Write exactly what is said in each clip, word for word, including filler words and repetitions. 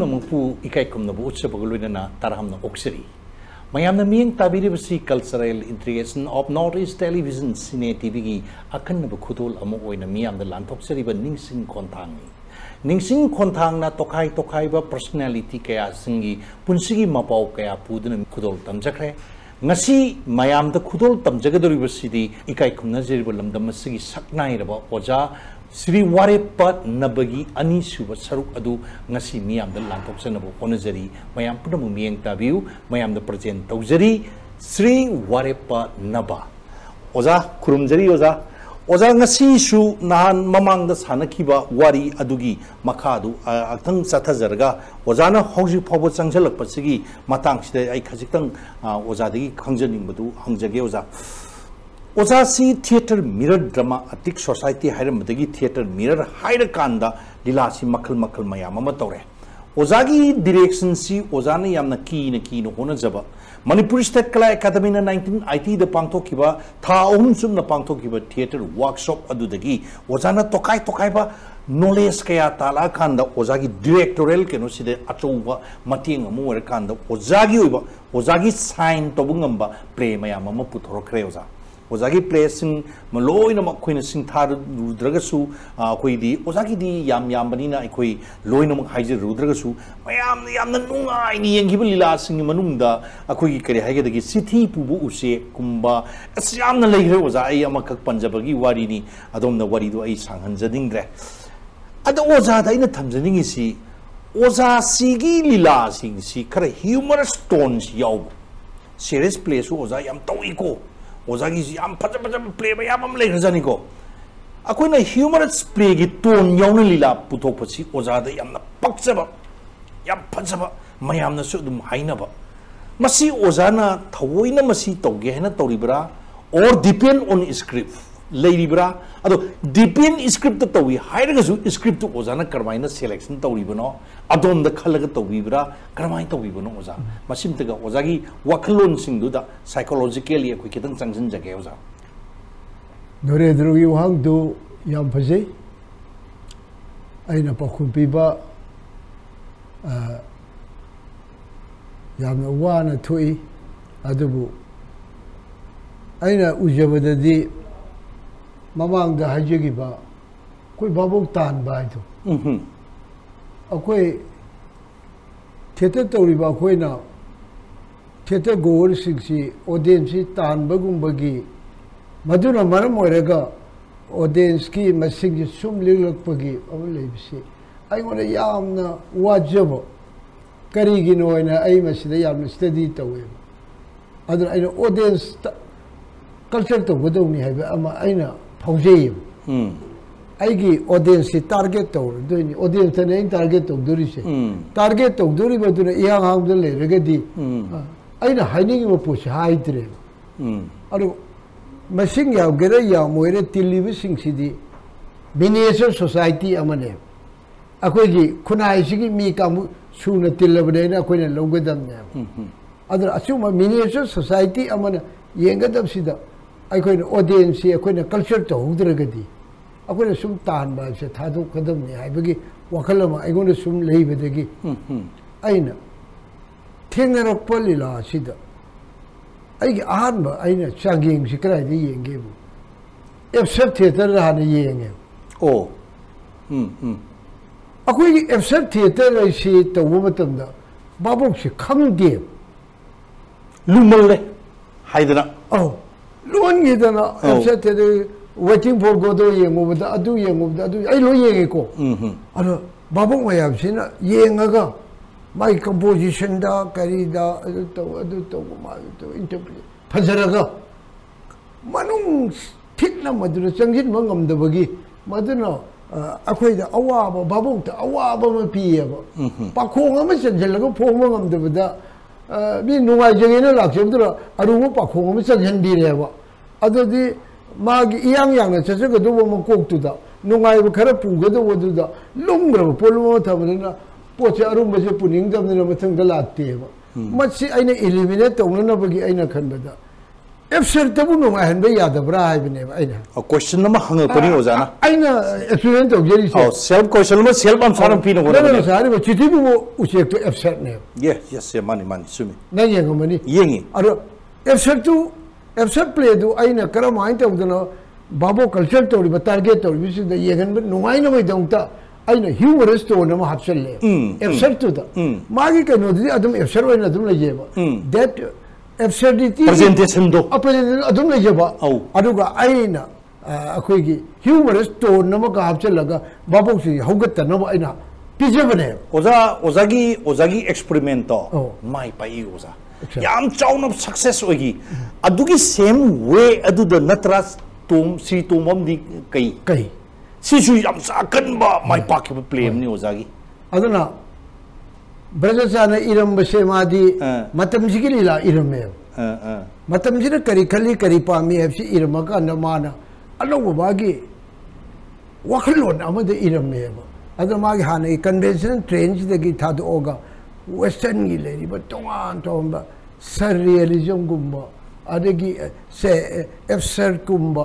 पुनमपु इकाई कुमनबु उत्सबगुलुना तारहमना ओक्सरी मयामना मियंग ताबिरिबसी cultural integration of North East television cine TV की अखन्नब खुदोल अमु ओइना मियामदा लांथोक्सरिबा निंगसिंग खोंथांगनी निंगसिंग खोंथांगना तोखाई तोखाइबा पर्सनालिटी कया सिंगी पुंसिगी मपाव कया पुदना खुदोल तमजखरे ngasi mayamda khudol tamjagadoribasidi ikai khumnajiriba lamdamasigi saknairaba oja Sri Warepat Nabagi Ani Suba Saruk Adu ngasi miyamda lanthoksanaba honajari mayam punamu miyeng tabiu mayamda present tawjari Sri Warepat Naba oja khurumjari oja oja ngasi su nahan mamangda sanakiba wari adugi makhadu aktang sathajarga ojana hauji phobo changjalakpasigi matangsida ai khajitang ojadagi khangjaningmadu hangjage oja oja si theater mirror drama atik society hairamdagi theater mirror haira kanda dilasi makhal makhal mayam ama tawre ojagi direction si ojana yamna ki na ki no hona jaba Manipur State Kala Academy na nineteen eighty the pangthokiba tha ahum sumna pangthokiba theater workshop adudagi ojana tokai tokai ba knowledge kaya tala khanda ojagi directorial keno side achouba mating amu wer kanda ojagi oiba ojagi sign tobungamba play mayam ama puthorokre oja ojagi play sing maloina makhoina sing thar rudragasu akoi di ojagi di yam yam banina akoi loina mak haije rudragasu mayam yamna nungai ni yengiba lila sing manungda akoi kare haige dagi sithi pubu use kumba asyamna leigre oja ai amakak panjabagi wari ni adomna wari do ai sanghanjadingre ada oja da ina thamjaningi si oja sigi lila sing si kare humorous tones yaw serious play su oja yam tawiko ojagi yam phaja phaja play ba yam am legrajani ko akoina humorous play gi tone yawna lila puthok pasi oja da yamna pakjaba yam phajaba mayam na su dum hainaba masi oja na thawoina masi tawge hena tawribra or depend on script leiribra ado depend script to tawi hairaga su script to oja na karmaina selection tawribano adom da khalaga tawibra karmai tawibano oja masim taga oja gi waklon singdu da psychologically akoi kitang changjin jage oja dore drugi wang du yam phajai aina pakhum piba yam wa na thui adubu aina ujabadadi mamang da hajegi ba koi babok tan ba itu mhm akoi theater tori ba koi na theater goal singsi audience si tan bagum bagi maduna maram oiraga audience ki masing sum lilak bagi awlei bisi ai ngona yamna wajabo kari gi noina ai masida yamna study tawe adra ai audience culture to godoni haiba ama aina Howjay, hmm. Aigi audience target to doing audience and target to Durisha. Target to Duri, but young hang the regadi. I know hiding a push high dream. Machine ya get a young where till living city. Miniature society amane. Akogi, Kuna Shigi me come soon till Labadena, Queen longer than them. Other assume a miniature society amana younger than Sida. I could audience here, I could culture to Udragadi. I could assume Tan by Tadu Kadamni, I begin Wakalama, I going to assume leave it again. I know. Tinger of Polila, Sida. I armor, I know, chugging, she cried the yang game. If sub theatre had a yang. Oh, hm. I could if sub theatre, I see the woman, Babu, she come dear. Lumole, Hydra. Oh. Long is an upset waiting for Godo Yang over the Adu Yang of the Adu. I know Yango. Babu, I have seen Yangaga. My composition da carida to interpret. Pazaraga Manung Pitna Madura Sangin Mangam the Bagi. Madonna, Aquay the Awaba, Babu, the Awaba Pia. Paco, Messenger, Jalago, Pomam the Vada. Being no Jagana Lakshandra, Aruba Paco, Mister Hendira. Other the Mag young young, Chasaka do woman cook to that. No, I will carapu, go to the longer Polo Tavana, Pocharum was putting them in a Matangalate. Much I eliminate the one of Aina Kandada. एफसर तब नुमाय हन बे यादब्रा है बने आइना question number हंग पनी ओजाना आइना experience तो जेरी से सेल्फ क्वेश्चन में सेल्फ आंसर हम पीनो होना नहीं सारे वो चिठी भी वो उसे तो एफसर ने ये यस ये मानी मानी सुमी नहीं ये गमनी ये ही और एफसर तो एफसर प्ले दो आइना करम आइन तो उधर बाबो कल्चर तो टारगेट तो विशेष ये गन नुमाय न वही दंगता आइना ह्यूमरस तो न हाफसल ले एफसर तो दा मागी के नोदी अदम एफसर वही न अदम लेजेबा that absurdity presentation do presentation adum le jaba aduga aina akhoi gi humorous tone nama ka hapchalaga babok si hogat na ba aina pijabane oza oza gi oza gi experiment to mai pai oza yam chauna success ogi adugi same way adu the natras tum si tumam di kai kai si su yam sa kan ba mai pa ki play ni oza gi aduna ब्रजसाना इरम बसे मादी मतम जिकी लीला इरम में मतम जिना करी खली करी पामी है इरम का नमाना अलो बागी वखलोन अमद इरम में अदर मागे हाने कन्वेंशनल ट्रेन जिदगी था तो होगा वेस्टर्न की लेरी बट तोंगान तोंबा सररियलिज्म गुम्बा अदगी से एब्सर्ड गुम्बा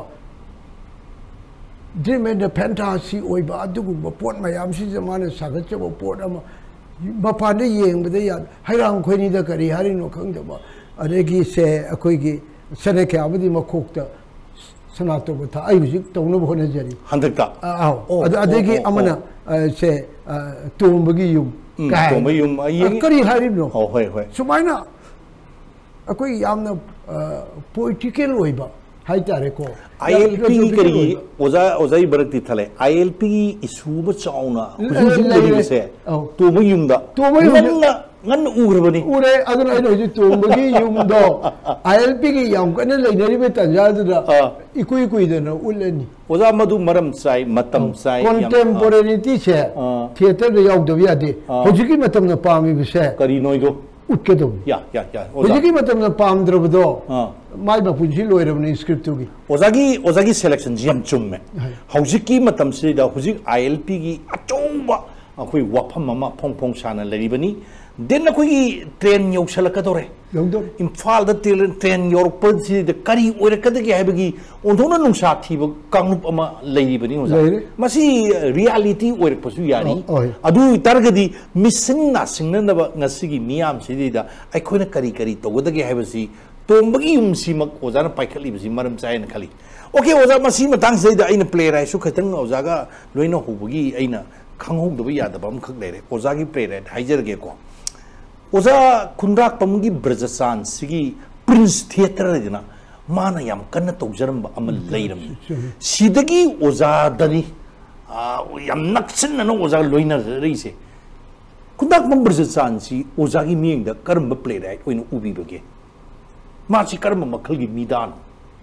ड्रीम एंड फैंटासी ओइबा अदुगुम्बा पोट मयाम सी जमाने सागचबो पोट अमा मपान येंबद याद हैरांग खोइनिद करी हारिनो खंगदबा अरेगी से अखोइगी सने के आबदी मखोक्ता सनातो बथा आई हुजिक तौनो होने जरी हंदकता आओ अदेगी अमना से तोंबगी युम तोंबगी युम आई करी हारिनो हो होय होय सुमाइना अखोइ यामना पोलिटिकल ओइबा हाइतारे को I L P करी ओजा ओजाई बरकती थले I L P इशू ब चाउना हुजिक लगी से तो म युमदा तो म युमदा ngन उग्रबनी उरे अदन आइनो जि तो मगी युमदो I L P की याम कने लेनरी बे तंजादुदा इकुई कुई दन उलनी ओजा मदु मरम साई मतम साई कंटेम्पोरेरिटी से थिएटर दे याउदो यादे हुजिकी मतम न पामी बिसे करी नोइदो उठके दो या या या हुजिकी मतम न पामद्रबदो माइ बा पुंजी लोइरबनी स्क्रिप्ट तुगी ओजागी ओजागी सिलेक्शन जिम चुम में हुजिकी मतम से दा हुजिक I L P की अचौबा अखोई वाफम अमा फोंग फोंग साना लरिबनी देन अखोई ट्रेन यौसलकदोरे यौदो इम्फाल द ट्रेन यूरोपन से द करी ओरकदगी हैबगी ओंथोना नुंसा थीब कांगुप अमा लरिबनी ओजा मसी रियलिटी ओरकपसु यारी अदु तरगदी मिशन ना सिंगनब ngasiगी मियाम सिदिदा अखोइना करी करी तोगदगी हैबसी तोंबगी युमसी मक ओजाना पाइखली बसी मरम चायन खली ओके ओजा मसी मतंग सेदा आइना प्ले राइ सु खतंग ओजागा लोइना होबगी आइना खंगहोदब यादब अम खक लेरे ओजागी प्ले राइ हाइजरगे को ओजा खुंदाक पमगी ब्रजसान सिगी प्रिंस थिएटर दिना माना याम कन्न तौजरम अम लैरम सिदगी ओजा दनी याम नक्सन न ओजा लोइना रइसे खुंदाक पम ब्रजसान सी ओजागी मियंग द करम प्ले राइ ओइना उबीबगे माची कर्म मखल की मीदान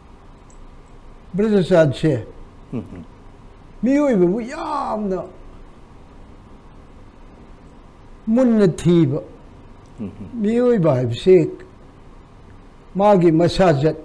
ब्रजसाद से मियोइबु यामना मुन्न थीब मियोइबा से मागी मसाजत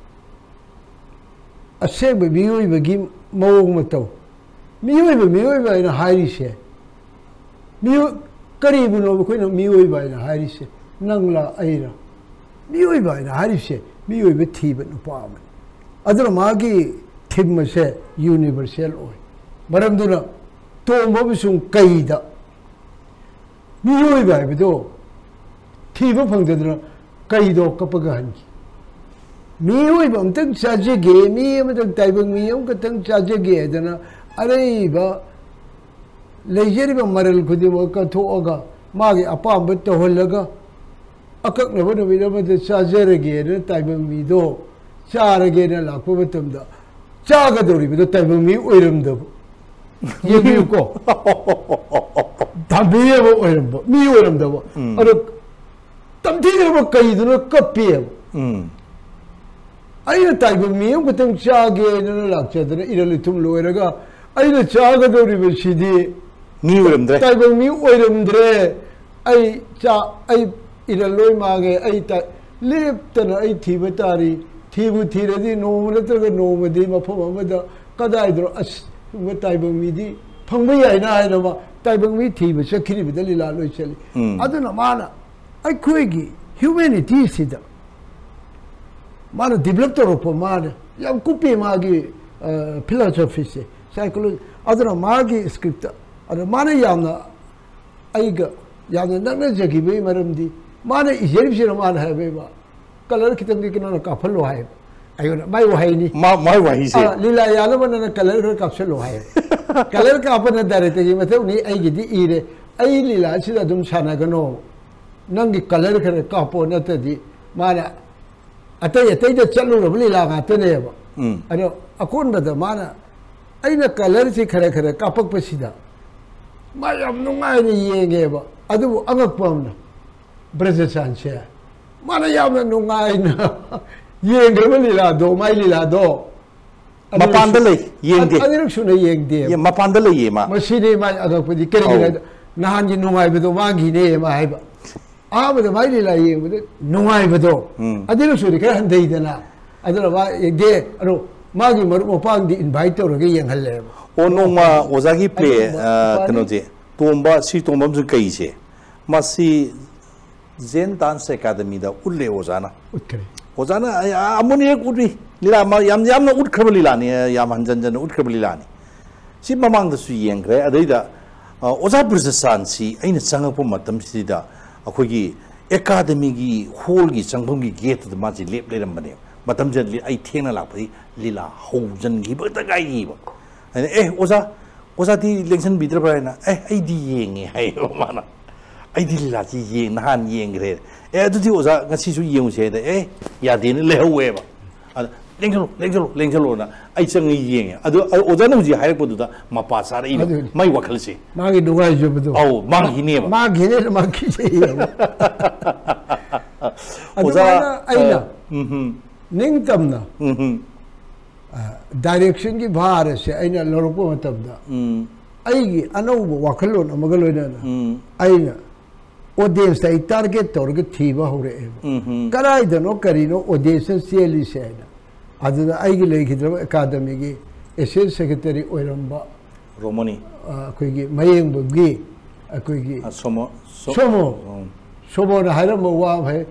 असेब मियोइबगी मवोंग मतौ मियोइबु मियोइबा इन हाइरी से मियो करीबु नो कोइनो मियोइबा इन हाइरी से नंगला आइरा मियोइबा इन हाइरी से मियोइबे थीब नुपाम अदर मागी थिम से यूनिवर्सल ओय मरमदुना तोंबबसुं कईदा मियोइबा बिदो थीब फंगदुना कईदो कपगा हनकी मियोइबा अमतंग चाजेगे मी अमतंग ताइबंग मी अम कतंग चाजेगे दना अरेबा लेजरिबा मरल खुदिबो कथोगा मागे अपाम तोहलगा अककनबो नबीदबदे चाजरगे न ताइबंग मीदो चारगे न लाखो मतमदा चागदोरिबदो ताइबंग मी ओइरमदब येबिको ताबेबो ओइरमबो मी ओइरमदबो अरो तमथीगरबो कईदुनो कपियब अइना ताइबंग मी अम कतंग चागे न लाखचदना इरलि तुम लोइरगा अइना चागदोरिबो सिदी मी ओइरमद्रे ताइबंग मी ओइरमद्रे अइ चा अइ इरलोय मागे अइ ता लेप्तना अइ थीब तारी थीबु थीरदी नोम नत्रग नोमदी मफम अमदा कदाइद्रो अस ताइबंग मीदी फंगब याइना हाइनबा ताइबंग मी थीब सखिरिबद लीला लोय चली अदुना माना अखोइगी ह्यूमैनिटी सिदा mana develop to ro mana yam kupi magi philosophy se psychology adana magi script ada mana yamna aiga yamna nang jagi be maramdi mana ijerib sira mana hai be ba color kitam di kinana kafal lo hai ayo mai wahai ni ma mai wahi se lila yalo bana color kafal lo hai color ka apana darete gi mathau ni ai gi di ire ai lila sida dum sana gano nangi color kare kapo na ta di mana atay atay da chalu ro lila ga ta ne ba ado akon da mana aina color si khare khare kapak pa sida ma yam nungai ni yenge ba adu angak pam na brother sanche mana yam nungai na yenge ba lila do mai lila do mapanda le yenge adiru suna yengde ye mapanda le ye ma masini ma agak pa di kere kere nahan ji nungai ba do ma gi ne ma hai ba a ba da mai lila yeng ba nungai ba do adiru suna kere han dei dana adura ba yengde aro magi maru mopang di invite to ge yeng halle o no ma ozagi play kano je tomba si tomba mzu kai se masi zen dance academy da ulle ozana utkare ozana amuni ek udri lila ma yam yam na utkhabli lani yam hanjan jan utkhabli lani si mamang da su yeng gre adai da oza burzasan si aina changapo matam si da akhogi academy gi hall gi changbom gi gate da ma ji lep le ram bane matam jan li ai thena la phi lila haujan gi ba ta gai gi ba eh oza oza di lengsan bidra ba na eh ai di yeng hai ma na ai di lila ji yeng na han yeng gre eh adu di oza nga si su yeng se da eh ya de le we ba lengsan lengsan lengsan na ai chang yeng adu oza na ji hai ko du da ma pa sa ri mai wa khal se ma gi du ga ju bu du au ma gi ne ba ma gi ne ma ki se oza aina mhm ning tam na mhm direction ki bhar se aina loropo matam da ai gi anau wakalon amagaloina na aina audience tai target tor ge thiba hore karai da no karino audience seli se aina adu da ai gi lei khidra academy gi assistant secretary oiramba romani koi gi mayeng bu gi koi gi somo somo somo na haram wa bhai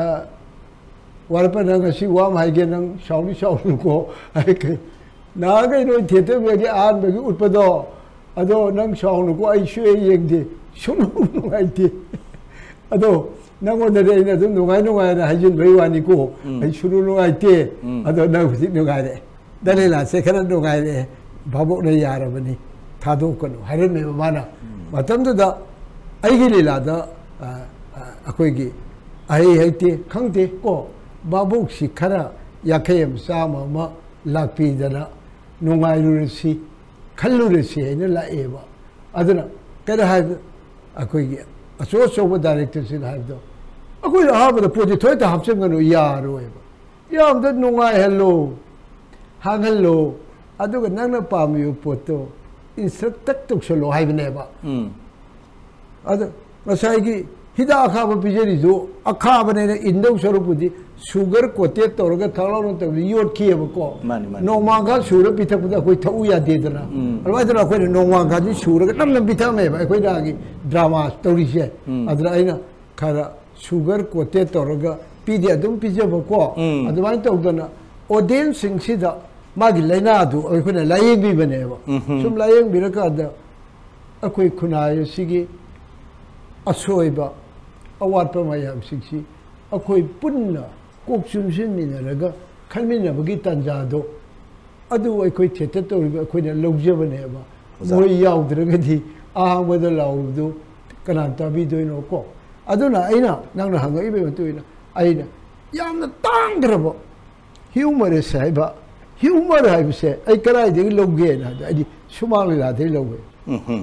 warpa nang si wa mai ge nang shauli shauli ko ai ke na ge no thete be ge an be ge utpado ado nang shauli ko ai shwe yeng de shunu ngai de ado nang on de na dum ngai ngai na hajin bai wani ko ai shunu ngai de ado nang si ngai de dale la se khana ngai de babo ne yara bani thado ko no hare me mana matam da ai ge lila da akoi ge ai hai te khang te ko babuk si khara yakhem sama ma lakpi dana nungai lu si khallu re si ne la eba aduna kada ha akoi gi aso so director sin ha do akoi ha ba project thoi ta hapsem ngano ya ro eba ya am da nungai hello hang hello aduga nangna pamiyo poto instruct tak tuk so lo hai bne ba um adu masai gi hida akha ba pijeri jo akha bane ne indau sarupudi sugar coated torga thalon to yot khie ko no ma ga sura pithak da koi thau ya de dana alwa dana koi no ma ga ji sura ga nam nam pitha me ba koi da gi drama story se adra aina khara sugar coated torga pidi adum pije ba ko adu mai to dana audience sing si da ma gi laina du koi na layeng bi bane ba sum layeng bi ra ka da akoi khunai sigi asoi ba awat pa mayam sigi akoi punna kok chum sin min raga khalmin na bagi tanja do adu ai koi theta to ri koi na logje bane ba moi yaw draga di a ma da law do kanan ta bi do no ko adu na aina nang na hanga ibe to ina aina yam na tang drabo humor sai ba humor hai se ai karai de logge na ai sumal la de logge mhm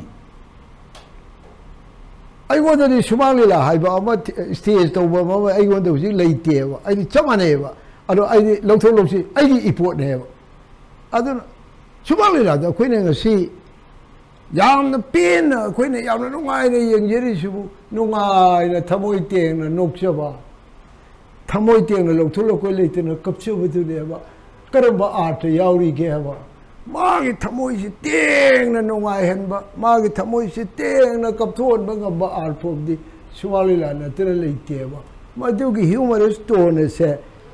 ai wonder di sumali la hai ba ma stage to ba ma ai wonder ji leite ba ai chamane ba ado ai lo tho lo si ai di ipot ne ba ado sumali la da koi ne nga si yam na pin koi ne yam na ngai ne yeng jeri su ngai na thamoi teng na nok cha ba thamoi teng na lo tho lo koi leite na kap chu bu ne ba karam ba art yauri ge ba magi thamoi si teng na nungai hen ba magi thamoi si teng na kapthon ba ga ba arpom di suwali la na tere leite ba ma du gi humorous tone se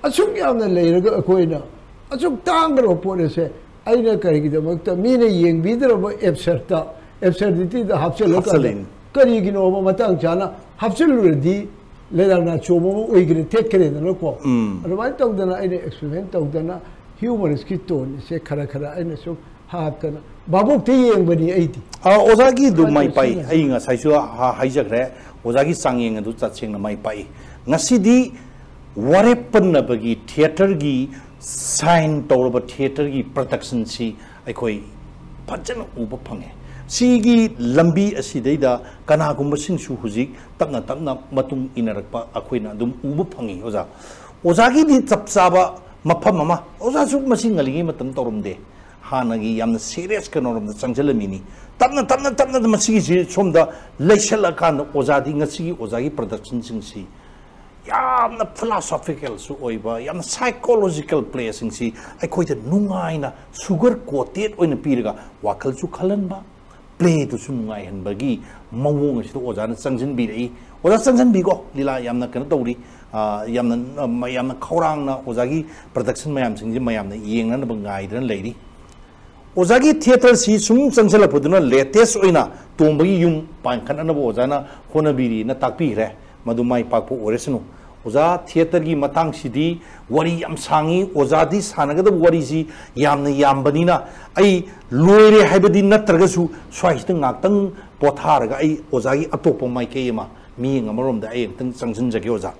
असुक यामना लेरगा अखोइना असुक तांगरो पोरेसे आइना करिगिदमक्ता मीने येंगबिदरब एब्सर्टा absurdity द हाफसेलका करिगिनो मतंग चाना हाफसेलुरदी लेदाना चोमो ओइग्रे टेकरेदनको अदुमाइ तौदना आइने एक्सपेरिमेंट तौदना ह्यूमरस की टोन से खरा खरा आइना सु हापतना बाबुक ते येंगबनी आइति आ ओजागी दु माइ पाइ आइ nga साइसु हा हाइजग्रे ओजागी सांगेंग दु चाचेंग माइ पाइ ngasiदी वारेपन्नबगी थिएटर की साइन तौरब थिएटर की प्रोडक्शन सी अखोई फजन उब फंगे सिगी लंबी असिदैदा कनागुम सिंसु हुजिक तपना तपना मतुंग इनरकपा अखोइना दुम उब फंगी ओजा ओजागी दी चपचाबा मफम अमा ओजा सु मसिंग अलिगी मतम तौरमदे हानगी यामना सीरियस कनोरमदा चंगजलमिनी तपना तपना तपना मसिगी सि सोमदा लेसला कान ओजादी ngasiगी ओजागी प्रोडक्शन सिंसी यामना फिलोसॉफिकल सु ओइबा यामना साइकोलॉजिकल प्लेसिंग सी अखोइते नुंगाइना सुगर कोटेड ओइना पीरगा वाखल सु खलनबा प्ले तो सु नुंगाइ हनबगी मवोंग सि ओजाना चंगजन बिरई ओजा चंगजन बिगो लीला यामना कन तौरी यामना यामना खौरांगना ओजागी प्रोडक्शन मयाम सिंग मयामना येंगना बंगाइदन लेरी ओजागी थिएटर सी सुम चंगजलपदुना लेटेस्ट ओइना तोंबगी युम पांखनना ओजाना होनबिरी ना ताकपीरे मधुमाई पाकपो ओरेसनु ओजा थिएटर की मतंग सिदी वरी याम सांगी ओजादी सानगद वरी सी यामना यामबनीना आई लोइरे हाइबदी नत्रगसु स्वाइस्त ngaktang पोथारगा आई ओजागी अतोप माइकेमा मिंग अमरोमदा आई तंग चंगजन जगे ओजा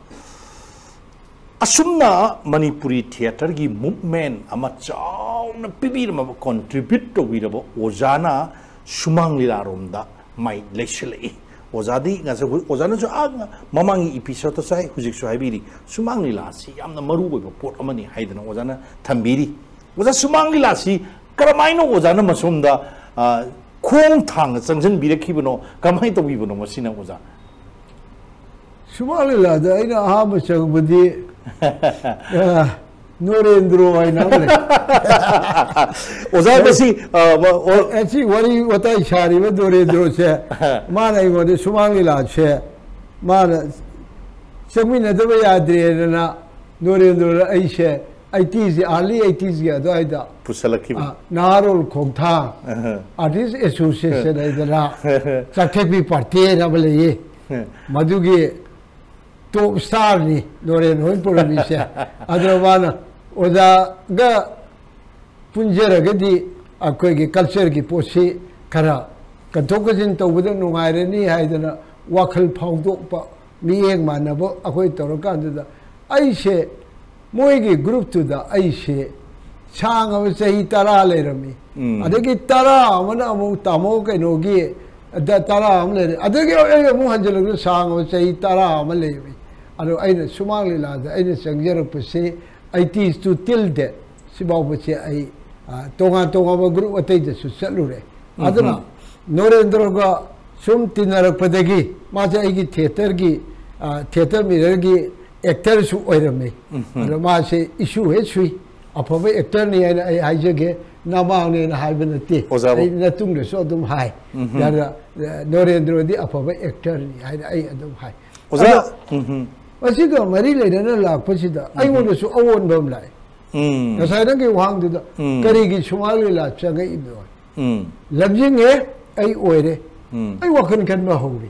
असुमना मणिपुरी थिएटर की मूवमेंट अमा चाउना पिबिरम कंट्रीब्यूट तोबिरबो ओजाना सुमांग लीलारोमदा माइ लेसले ओजादी ngase ozana jo ag mamangi episode to sai hujik so haibiri sumang lila si yamna maru boy pot amani haidana ozana thambiri oza sumang lila si karamaino ozana masumda khong thang changjan birakhibono kamai to bibono masina oza sumang lila da ina ha machagbudi Narendro आइना ओजा बसी ऐसी worry वताई शारी में नरेंद्रो से मान आई वो सुमांगी लाज से मान समी न तो याद रहे ना नरेंद्रो ऐसे eighties early eighties के तो आइदा पुसलकी नारोल खोंगथा आर्टिस्ट एसोसिएशन आइदा चक्के भी पढ़ते हैं ना बोले ये मधुगी तो स्टार नहीं नरेंद्रो इन पुरनी से अदरवाना ओजा गा पुंजर गदी अकोई के कल्चर की पोसी खरा कंटोकजिन तो बुदन नुगाइरे नहीं है इधर वाखल फाउंडो पा मी एक मानना बो अकोई तोरो का अंदर ऐसे मोई की ग्रुप तो दा ऐसे चांग अब सही तरह ले रमी अदे की तरह हमने अमु तामो के नोगी अदे तरह हम ले अदे के ये मुँह हंजल के चांग अब सही तरह हम ले रमी अरे ऐने सुमांग ले लादा ऐने संजर पसे eighties to till that sibaw bache ai tonga tonga ba group atai de su salure adana norendra ga sum tinarak padagi ma ja igi theater gi theater mirror gi actor su oirame aro ma se issue he sui apabe actor ni ai ai haijage nama ne na haibnati ai natung de so dum hai dara norendra di apabe actor ni ai ai adum hai oza असी तो मरी ले रहे ना लाख पची दा आई वो तो सो अवन बम लाए ऐसा ना कि वहाँ तो करेगी शुमाली लाख चंगे इधर लब्जिंग है आई ओरे आई वकन कर में होगी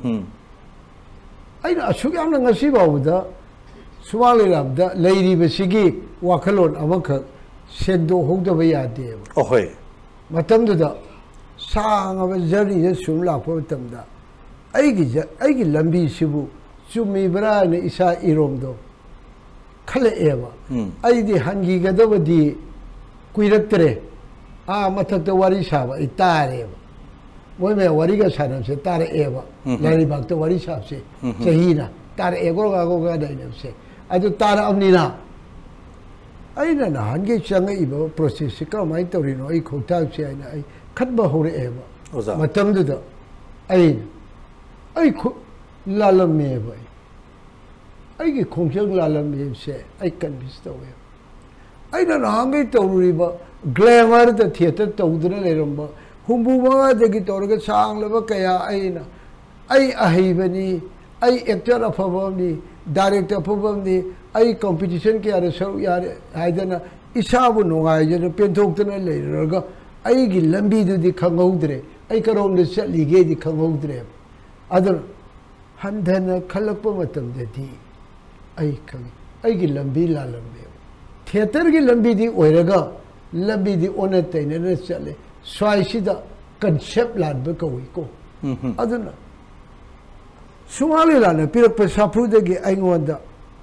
आई ना अशुक याम ना ngasi बाबू दा शुमाली लाख दा लेरी बसिगी वकलोन अमक सेंदो होग तो भैया आते हैं ओहे मतम तो दा सांग अब जर्नी जे शुम लाख पर मतम दा आई की आई की लंबी शिबु चुमी बरा ने इसा इरोम दो खले एवा आई दी हंगी गदब दी कुइरक्तरे आ मथक तो वारी साबा इतारे वो में वारी का सानम से तारे एवा लारी बाग तो वारी साब से सही ना तारे एगो गागो गा दाइनम से अदु तारा अमनी ना आई ना ना हंगी चंगे इबो प्रोसेस से का माइ तोरिनो आई खोता से आई ना आई खतबा होरे एवा मतम दु आई आई लालम में भाई आई की खोंचंग लालम में से आई कन्विंस तो है आई ना नांगे तो रुईबा ग्लैमर द थिएटर तो उधर ले रंबा हुम्बु बागा देखी तो सांग लबा कया आई ना आई अही बनी आई एक्टर अफबनी डायरेक्टर फबमदी आई कंपटीशन के यार सर यार हाइदना इसाबु नोगाइजन पेंथोक्तना लेरगा आईगी लंबी दुदी खंगौद्रे आई करोम दे चलीगे दी खंगौद्रे अदर हंधना खलक मतमददी आई खंगी आईगी लंबी ला लंबे थिएटर की लंबी दी ओइरगा लंबी दी ओने तैने ने चले स्वाइसिदा कंसेप्ट लाद कवि को अदना सुमाली लाने पिर साफुदगी अइंगोंदा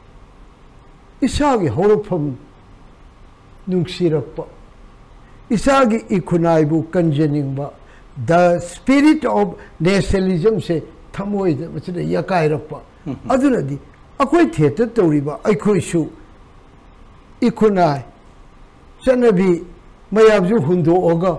इसागी हौरफम नुंगसिरप इसागी इखुनाइबु कंजनिंगबा द स्पिरिट ऑफ नेशनलिज्म से थमोइद मचने यकाइरप अदुनदी अखोई थिएटर तौरिबा अखोइसु इखुनाइ चनबी मयाबजु हुंदोगा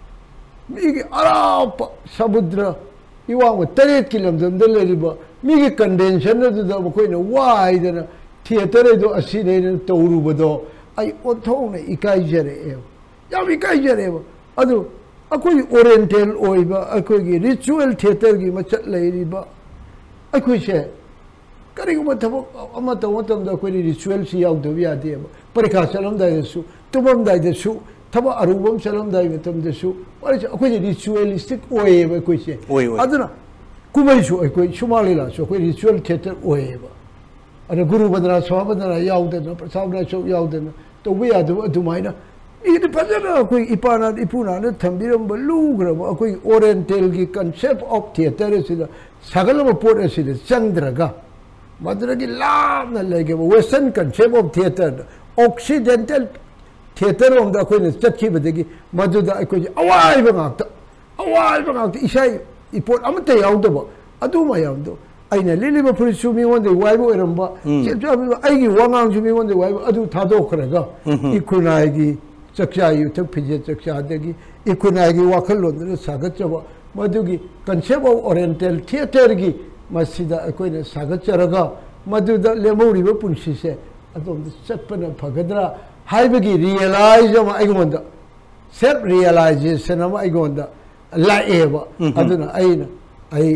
मिगी अराप समुद्र इवांग तरेत की लमदम दे लेरिबा मिगी कन्वेंशन दुदा मखोइना वाइदना थिएटर दो असि ने तौरुबदो आई ओथोंने इकाइजरे ए याम इकाइजरे अदु अखोई ओरिएंटल ओइबा अखोई रिचुअल थिएटर की मचत लेरिबा अखोई से करिगुम थबो अमा तो मतम द कोई रिचुअल सी याउदो यादे परीक्षा चलम दायसु तुबम दायसु थबो अरुबम चलम दाय मतम दसु और अखोई रिचुअलिस्टिक ओएबा कोई से अदुना कुबैसु अखोई सुमालिला सो कोई रिचुअल थिएटर ओएबा अरे गुरु बदरा स्वाहा बदरा याउदना प्रसादना सो याउदना तो वे यादो अदुमाइना इदि फजना कोई इपाना इपुना ने थंबिरम बलुग्रब कोई ओरिएंटल की कांसेप्ट ऑफ थिएटर सिदा सगलम पोट सिदा चंद्रगा मदर की लाम न लेगे western concept of theatre occidental theatre ओम दा कोई ने चची बदेगी मदुदा कोई अवाई बंगात अवाई बंगात इसाई इपोट अमते याउदबो अदुमा याउदो अइना लिलिबा पुरिसु मिवंदे वाइबो एरंबा जेबजा आइगी वांगांजु मिवंदे वाइबो अदु थादोखरगा इकुनाइगी चक्षायु तक फिजे चक्षादेगी इकुनाइगी वाखलोंदे सागचबा मदुगी कांसेप्ट ऑफ ओरिएंटल थिएटर की मसिदा कोइने सागचरगा मदुदा लेमौरिबो पुंसिसे अदोम चटपना फगद्रा हाइबगी रियलाइज अमा आइगोंदा सेल्फ रियलाइजेशन अमा आइगोंदा लाएबा अदुना आइना आई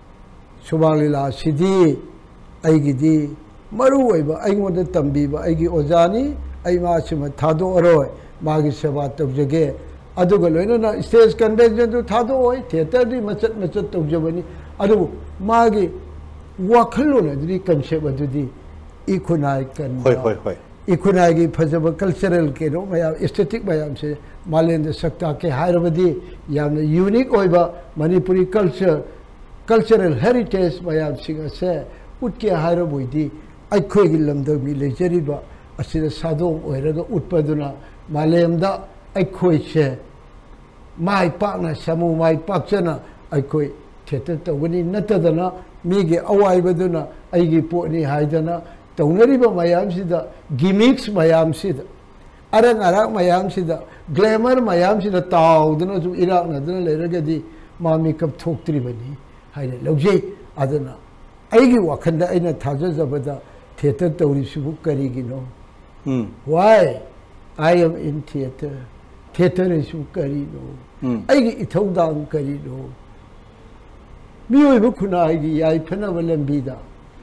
सुबालीला सिदी आइगिदी मरु ओइबा आइगोंदा तंबीबा आइगी ओजानी आई मासिम थादो अरोय मागी सेवा तौजगे अदुगा लोइना स्टेज कन्वेंशन तो थादो ओय थिएटर दी मचत मचत तौजबनी अदु मागी वाखलोन अदि कंसेप्ट अदुदी इखुनाइ कन होय होय होय इखुनाइ की फजब कल्चरल के रो मया एस्थेटिक मयाम से मालेंद सकता के हायरबदी याम यूनिक ओइबा मणिपुरी कल्चर कल्चरल हेरिटेज मयाम सिंग से उटके हायरबोइदी अखोइगी लमदमी लेजरिबा असिदा सादों ओइरगा उत्पदुना मालेमदा अखोइ से माइ पाकना समु माइ पाकचना अखोइ थिएटर तौगनी नतदना मीगे अवाइबदुना आइगी पोनी हाइदना तौनरिबा मयामसिदा गिमिक्स मयामसिदा अरंग अरंग मयामसिदा ग्लैमर मयामसिदा ताउदना जु इराकनदना लेरगदी मामी कब थोक्त्रिबनी हाइने लौजे अदना आइगी वाखंदा आइना थाजजबदा थिएटर तौरिसिबु करिगिनो why I am in theatre theatre is करिनो आइगी इथौदांग करिनो मियोइबु खुनाइगी याइ फनब लंबीदा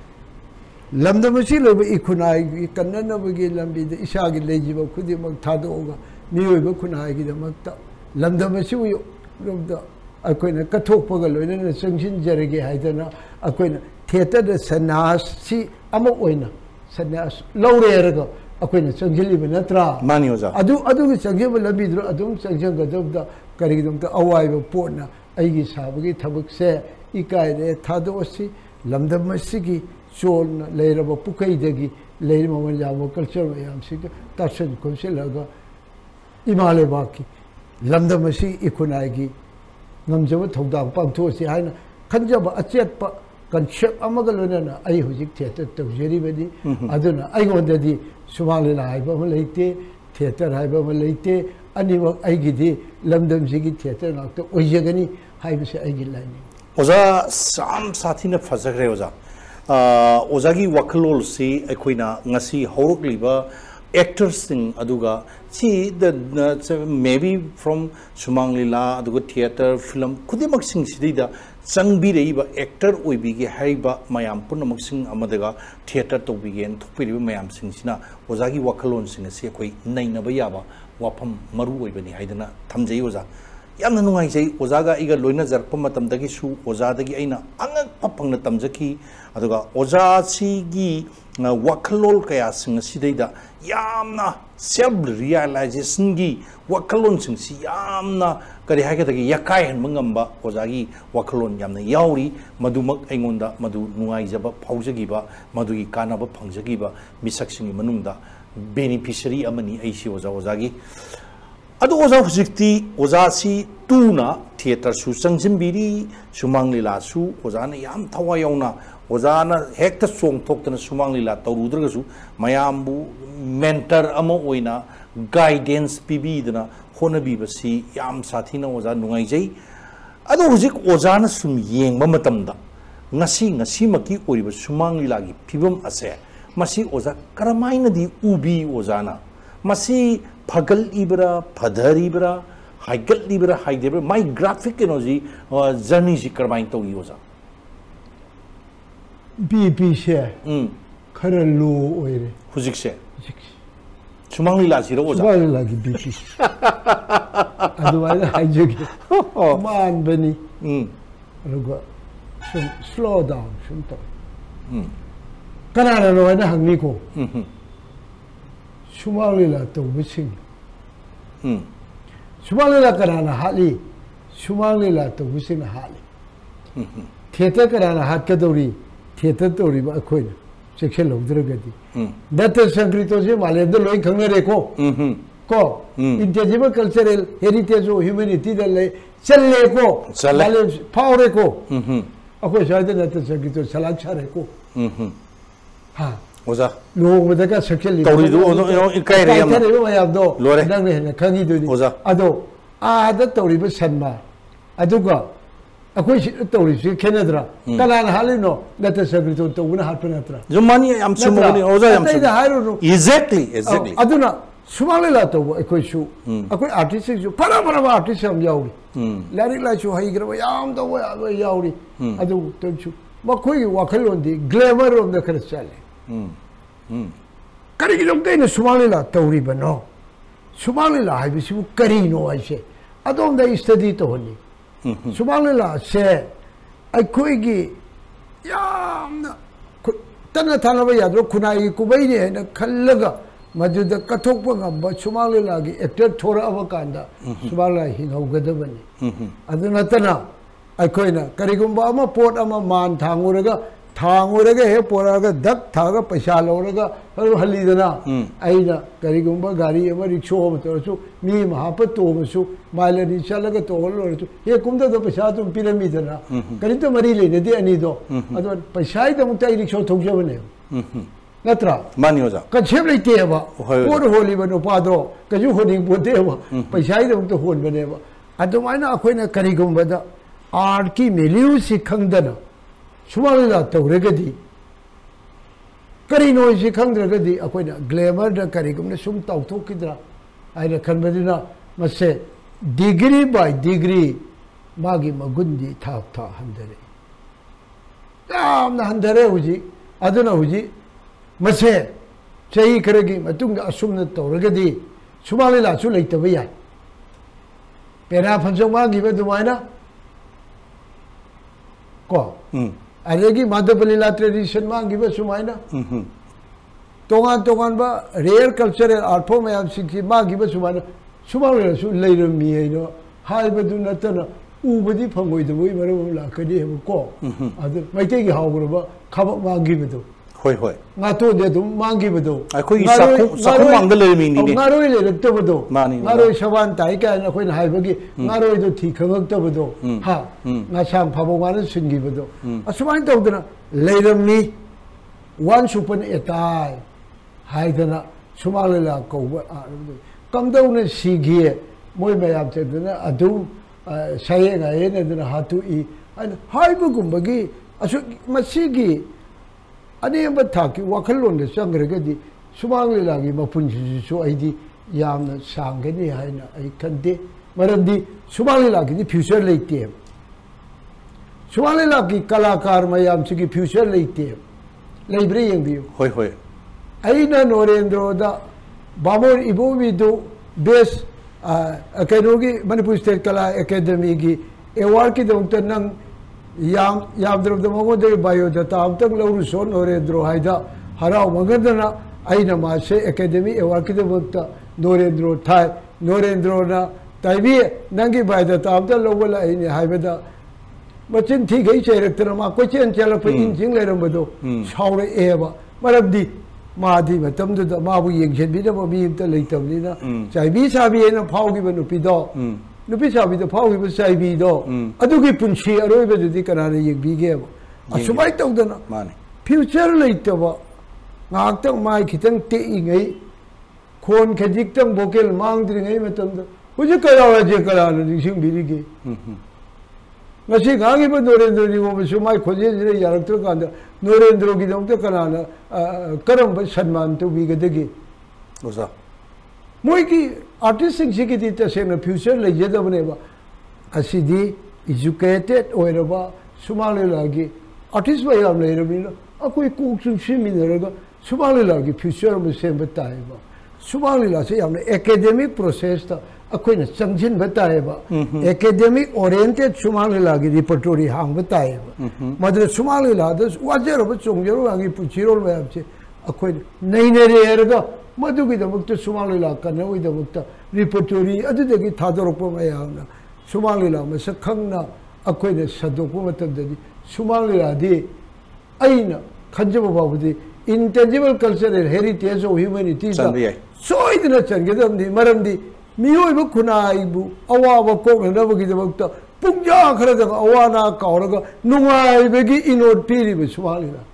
लमदमसी लोब इखुनाइगी कन्ननबगी लंबीदा इसागी लेजिबा खुदिमक थादोगा मियोइबु खुनाइगी दमक्ता लमदमसी रोबदा अखोइना कथोकपगा लोइना संसिन जरगे हाइदना अखोइना थिएटर द सन्यासी अमा ओइना सन्यास लौरेरगा अखोइना संजिलिब नत्रा मानी ओजा अदु अदु संजिब लंबीद्रो अदुम संजंगदबदा करिगिदमता अवाइबा पोटना आइगी साबगी थबक से इकाइरे थादोसी लमदमसी चोल लेरब पुकैदगी लेर ममन याबो कल्चर मयाम सिग तसन कोसिलगा इमाले बाकी लमदमसी इखुनाइगी नमजब थौदांग पांथोसी हाइना खंजब अचेतप कंसेप्ट अमग लोनना आई हुजिक थिएटर तौजरिबदी अदुना आइगोंददी सुमालिला हाइबा म लेते थिएटर हाइबा म लेते अनिमक आइगिदी लमदमसिगी थिएटर नाक्तो ओइजगनी हाइबसे आइगी लाइनि ओजा साम साथीना फजगरे ओजा ओजागी वखलोल से अखोइना ngasi हौरकलिबा actors sing aduga see the uh, maybe from Sumang Lila aduga theater film kudimak sing sidida sangbi reiba actor oibige haiba mayam punamak sing amadaga theater to bigen thupiriba mayam sing sina ozagi wakalon sing se koi nainaba yaba wafam maru oibani haidana thamjai oza yamna nungai jai ozaga iga loina jarpa matamdagi su ozadagi aina angakpa phangna tamjaki aduga oza si gi wakalol kaya sing sidaida yamna self realization gi wakalon sing si yamna kari hagadagi yakai han mangamba ozagi wakalon yamna yauri madumak aingonda madu nungai jaba phaujagiba madugi kanaba phangjagiba misak singi manungda beneficiary amani aisi oza ozagi adu oza hujikti oza si tuna theater su changjinbiri Sumang Lila su oza na yam thawa yauna oza na hekta song thoktana Sumang Lila tawrudragasu mayambu mentor ama oina guidance pibidana honabibasi yam sathina oza nungai jai adu hujik oza na sum yengba matamda ngasi ngasi maki oriba Sumang Lila gi phibam ase masi oza karamaina di ubi oza na masi pagal ibra padhar ibra haigal ibra haidebra my graphic energy journey ji karmain to yoza B P se um khara lo oire hujik se Sumang Lila ji ro oza Sumang Lila gi B P adu wala haijege man bani um ruga slow down shum to um kana no na hangni ko um Sumang Lila to wishing um Sumang Lila karana hali Sumang Lila to wishing hali um theater karana hat kadori theater tori ba khoina section logdragadi um that sankrito je malem do loi khangna re ko um ko intangible cultural heritage of humanity da le challe ko malem power ko um akoi shaide that sankrito salak cha re ko um ha oza lo daga section tori do no kai re yam ma yam do dang ne khangi do ni ado a da tori ba sanma aduga akoi tori si kenadra kalan halino lata sagrito to una harpanatra jumani am sumoni oza yam exactly exactly aduna Sumang Lila to akoi su akoi artist ju para para artist am yauri lari la chu hai gra yam do yauri adu to chu ma koi wakhalon di glamour of the crystal um um kari gi jom te Sumang Lila tori bano Sumang Lila hai bisu kari no ai se adom da study to honi Sumang Lila se akoi gi yam tana thana ba yadro kunai kubai ne na khallaga majuda kathok pa ngamba Sumang Lila gi actor thora avakanda Sumang Lila hinaugadabani aduna tana akoi na karigumba ama pot ama man thanguraga thanguraga he poraga dak thaga paisa loraga halidana aina karigumba gari ama rickshaw ma to mi mahapa to masu mailani chalaga to lorchu he kumda do paisa tum piramidana karinto mari le de ani do ado paisa da mutai rickshaw thojabane natra mani oza ka chheble te ba por holi bano padro ka ju honi bote ba paisa da mut hon bane ba ado maina akoina karigumba da art ki meliu si khangdana Sumang Lila tawregadi kari no si khangdragadi akoina glamour da karigumna sum tawthokidra aina khanbadina mase degree by degree magi magundi thak tha handare yamna handare huji aduna huji mase chai karagi matungda asumna tawregadi Sumang Lila su leitaba yai pera phanjong magi ba dumaina ko Aregi Madhapali Lila tradition ma giba sumaina. Tongan tongan ba rare cultural art form ayam sikhi ma giba sumaina. Sumang Lila su leiram mi ay no. Hai badu natana ubadi phangoi do boi maru la kadi hem ko. Adu maite gi haw ba khab ma giba do. Hoi hoi. Nga to de do ma giba do. Ai khoi sakhu sakhu mang le mi ni ni. Ngaro le le to do. Mani. Ngaro shawan tai ka na khoi na hai ba gi ngaro do thi khangak to do. Ha. Nga sang phabo ma na sin gi ba do. Asumai to dana leiram ni one super etai hai dana Sumang Lila ko ba kam do na si gi moi ma yam te dana adu sai nga ye na dana hatu i hai ba gum ba gi asu ma si gi ani ba tha ki wakhal lon de sang re ga di Sumang Leela की मपुन सु आइदी यामना सांगनी हाइना आई खंदे मरमदी सुमांग लीला की future लेते सुमांग लीला की कलाकार मयाम से की future लेते लेब्रे यंबियो होय होय आइना नरेंद्र दा बामोर इबोबी दो बेस academy Manipur state Kala academy की एवार्ड की दौलत नंग याम याम द्रव दमोदे बायोडाटा अमतंग लौरुसो नरेंद्र हाइदा हराव मंगदना आइना मासे एकेडमी एवार्ड की दौलत नरेंद्र थाई नरेंद्र ना ताइबी नंगी बायोडाटा अमतंग लौबला आइने हाइबदा मचिन थी गई चेरक्तर मा क्वेश्चन चलप इंजिंग लेरमबदो सावरे एबा मरबदी मादी मतमदुदा माबु येंगजेनबिदबो मीमता लेतबनिना चाइबी साबीना फावगिबा नुपिदो नुपी साबीदो फावगिबा चाइबीदो अदुगी पुंसी अरोइबदुदी कनाने येंगबिगेबो असुमाइ तौदना माने फ्यूचर लेतबो ngaktak mai khitang te ingai khon khajiktam vocal mangdringai matamda huje kala je kala nising birige ngasi gangi ba Narendra ni wo sumai khoje jire yaraktra kanda Narendra gi dong te kala na karam ba sanman to bigadegi osa moi ki artist sing sigi ti ta sena future le je da bane ba asidi educated oiraba sumale lagi artist ba yam le rabina akoi ku chung simi neraga Shumang Leela की future में same बताएगा सुमांग लीला से हमने academic process था अकोई न संजिन बताएगा academic oriented Sumang Leela की repertory Hong बताएगा मतलब सुमांग लीला तो वाजर अब चोंगजरो आगे पुचिरोल में आपसे अकोई नहीं नहीं रहेगा मधु की दमुक्त सुमांग लीला करने वही दमुक्त रिपोर्टरी अदुदे की थादरोप में याना सुमांग लीला में सखंगना अकोई न सदोको मतलब दे सुमांग लीला दी आइना खंजब बाबूदी intangible cultural heritage of humanity so idna changedam di maram di miyoi bu khunai bu awa ba ko na ba gi dabakta pungja khara da awa na kauraga nungai be gi inod piri bu swali la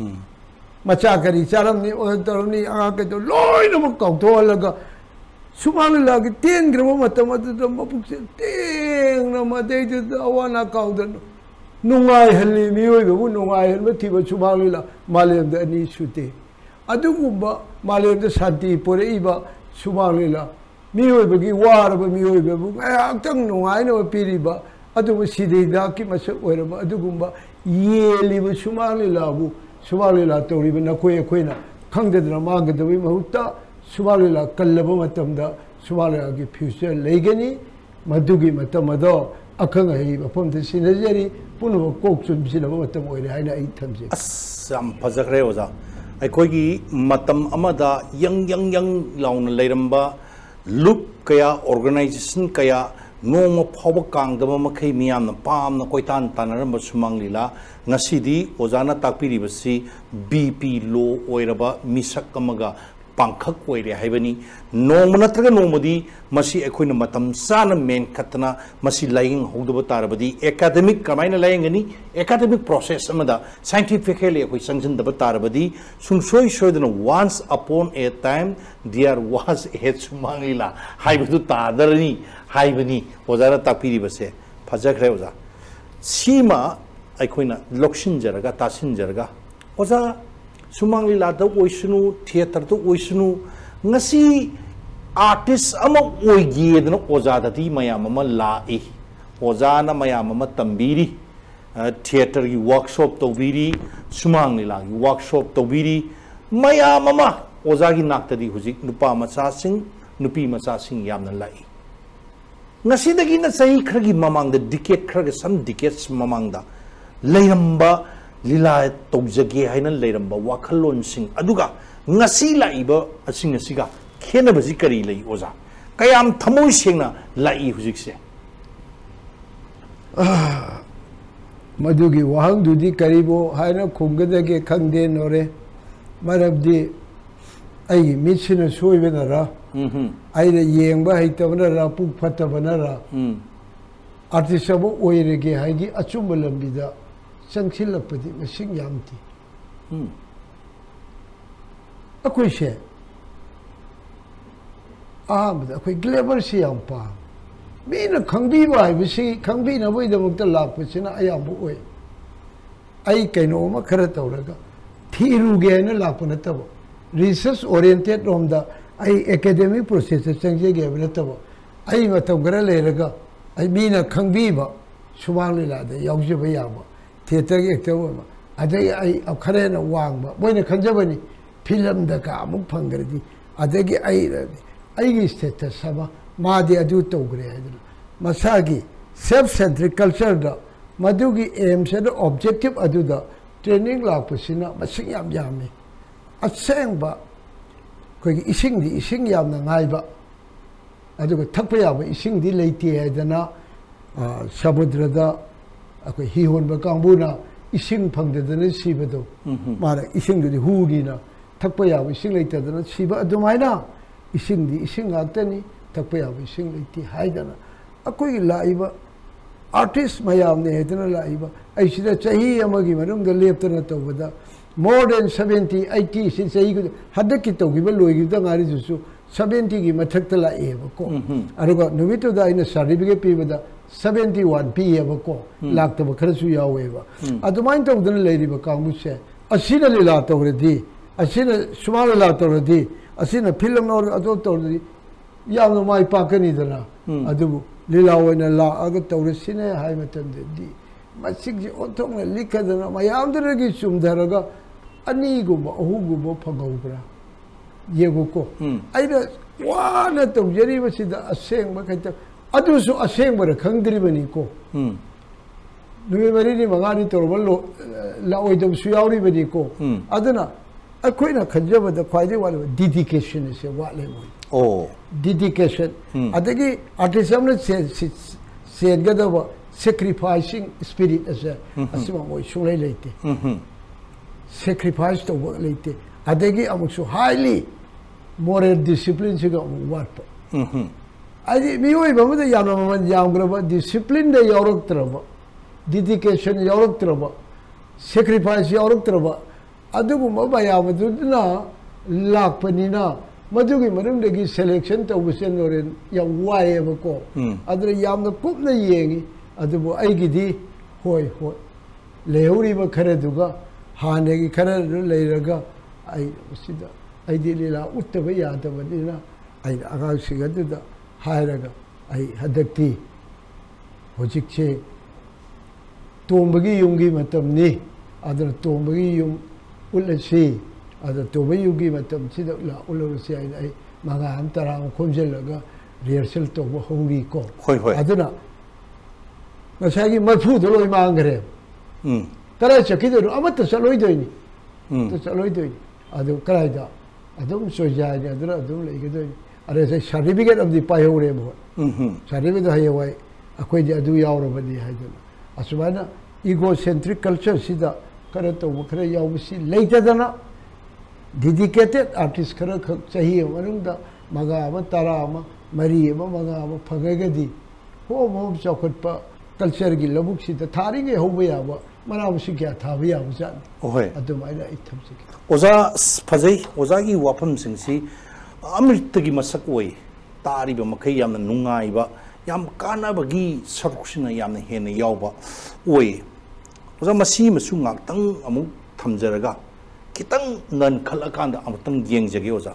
macha kari charam ni o taram ni a ke to loi na ma kaw to laga sumali la gi ten gramo matam da ma pukse ten na ma de da awa na kaw da nungai hali miyoi bu nungai hal ma thi ba sumali la मालयम द अनि सुते अदुगुम्बा मालयम the शांति पोरे इबा सुमांगलीला मियोइबगी वारबा मियोइबबु आक्तंग नुंगाइनो पिरिबा अदुबु सिदेदा की मसक ओइरबा अदुगुम्बा येलिबु सुमांगलीलाबु सुमांगलीला तोरिबा नकोय अखोइना खंगदना मांगदबि महुत्ता सुमांगलीला कल्लबा मतमदा सुमांगलीला की future लेगनी मदुगी मतमदो अखंग है मफम द सिनजरी पुनो कोक चुनबिसिनबा मतम ओइरे हाइना आई थमजे यम फजखरे ओजा अखोगी मतम अमदा यंग यंग यंग लाउन लेरंबा लुप कया ऑर्गेनाइजेशन कया नोम फाव कांगदब मखै मियाम पामन कोइतान तानरम सुमांग लीला ngасidi ओजाना ताकपिरिबसी बीपी लो ओइरबा मिसक अमगा पांखक ओइरे हाइबनी नोम नत्रगा नोमदी मसी अखोइना मतम साना मेन खतना मसी लाइंग होदब तारबदी एकेडमिक कमाइना लाइंगनी एकेडमिक प्रोसेस अमदा साइंटिफिकली अखोइ संजनदब तारबदी सुंसोय सोयदना once upon a time there was a Shumang Leela हाइबदु तादरनी हाइबनी ओजाना ताकपिरिबसे फजखरे ओजा सीमा अखोइना लोक्सिनजरगा तासिनजरगा ओजा सुमांग लीला द ओइसनु थिएटर द ओइसनु ngasi artist ama oigedna ojadati mayam ama lai ojana mayam ama tambiri theater gi workshop tobiri sumang lila gi workshop tobiri mayam ama ojagi naktadi hujik nupa macha sing nupi macha sing yamna lai ngasi dagi na sahi khragi mamang da decade khragi some decades mamang da leiramba lila tobjage haina leiramba wakhalon sing aduga ngasi laiba asing asiga khena baji kari lai oza kayam thamoi sengna lai hujikse madugi wahang dudi karibo haina khunggadage khangde nore marabdi ai mitsina soibena ra ai da yengba haitabana ra puk phatabana ra artist abu oirege haigi achumba lambida sangsilapadi masing yamti अकोई से आमद अकोई ग्लेबर से याम पा मीना खंगबी बाय बिसी खंगबी न बोई दमुक्त लाख पछना अयाम बोय आई कैनो म खर तौरगा थीरुगे न लाख न तब research oriented rom da ai academic process changje ge bna ta ai matam gara le raga ai mina khangbi ba suwang le la da yauje ba ya ba theater ge actor ba adai ai akhare na wang ba boina khanjabani film da ka amuk phangardi adagi ai ai gi status sama ma de adu to gre hadna masagi self centric culture da madugi aim se da objective adu da training la pasina masing yam yami aseng ba ko gi ising di ising yam na ngai ba adu ko thakpa ya ba ising di leiti hadna samudra da ko hi hon ba kangbu na ising phangde da ne si ba do mara ising di hu di na thakpa ya ba ising leita da si ba adu mai na ising di ising atani thakpa ya ba ising leiti haidana akoi la iba artist mayam ne hedna la iba ai sida chahi amagi manum da leptana to bada more than seventy eighty sin chahi ku hadaki to gi ba loi gi da ngari ju seventy gi mathak ta la e ba ko aruga numito da ina certificate pi bada seventy-one pi e ba ko lak ta ba khara su yawe ba adumain to dan le ri ba kangmu se asina le la to re di asina sumala la to re di asina film no ado to re yam no mai pa ka ni da na adu lila wana la aga tawre sine hai matan de di masik ji otong na likha dana mayam dara gi sum daraga ani gu ba hu gu ba phagau bra ye gu ko ai da wana to jeri ba sida aseng ba kai ta adu su aseng ba khangdri bani ko nuwe mari ni mangani to lo la oi dum su yauri bani ko aduna akoi na khanjaba da khwaide wala dedication se wa le mo oh dedication adagi artism na se se gada sacrificing spirit as a asima mo shulai leite sacrifice to work leite adagi amuksu highly moral discipline se ga wat adi mi oi ba da yam man yam graba discipline de yorok traba dedication yorok traba sacrifice yorok traba adugu ma ba yam du na lak panina madugi marum de gi selection to busen noren ya waye ba ko adre yam na kup na yengi adubu ai gi di hoi hoi leuri ba khare duga hane gi khare le raga ai sida ai di lela utta ba ya da badina ai aga siga da hai raga ai hadakti hojik che tombagi yungi matam ni adre tombagi yung ulasi ada toba yugi matam sida la ulursi ai ai maga am tarang khomjelaga rehearsal to bo hongi ko hoi hoi aduna ngasagi mafu do loi mangre um tara chakido amata saloi doini um to saloi doini adu karaida adum sojai ne adura adum lei doini are sai certificate of the payore bo um certificate hayawai akoi di adu yauro bani haidana asubana egocentric culture sida karato khare yawsi leitadana dedicated artist khara chahi manungda maga ama tara ama mari ama maga ama phagagadi ho mo chokatpa culture gi labuk sida thari ge hoba yaba manam si kya thabi yaba jan ohoi adum aina itham si oza phajai oza gi wapam sing si amrit gi masak oi tari ba makai yam na nungai ba yam kana ba gi saruksina yam na hena yawba oi oza masi masu ngak tang amu thamjaraga kitang nan khala kanda amtang yengjage oza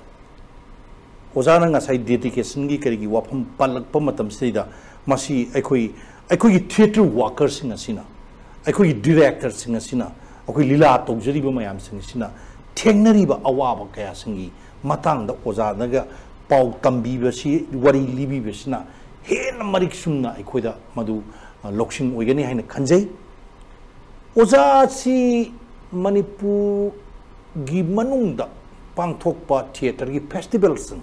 oza na ngasai dedication gi kari gi wapam palak pa matam sida masi aikoi aikoi gi theater workers singa sina aikoi gi directors singa sina akoi lila tokjari ba mayam singa sina thengnari ba awaba kaya singi matang da oza naga pau tambi ba si wari libi ba sina hen marik sumna aikoi da madu loksing oigani haina khanjai oza si manipur gi manungda pangthokpa theater gi festival sing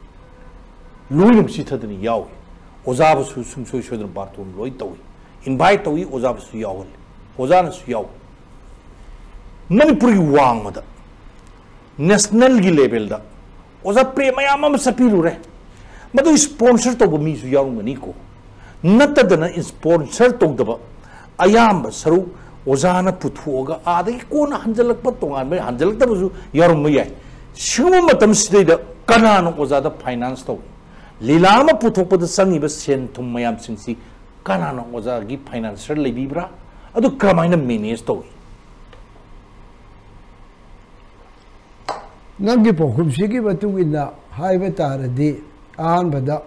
loinum si thadani yaw oza ba su sum soi sodra bartum loi tawi invite tawi oza ba su yawal oza na su yaw manipur gi wang mada national gi level da oza prema yamam sapilu re madu sponsor to ba mi su yaw ngani ko natadana sponsor to da ayam saru ओजाना पुथोगा आदि कोन हंजलक प तोंगान में हंजलक तबसु यारम मय सिगम मतम सिदैदा Kanan ओजादा finance तो लीलाम पुथोपद संगिब Sen थुम मयाम सिंसी Kanan ओजागी financer लेबिब्रा अदु क्रमाइना manage तो nangi pokum sigi batu ina hai betara di ahan bada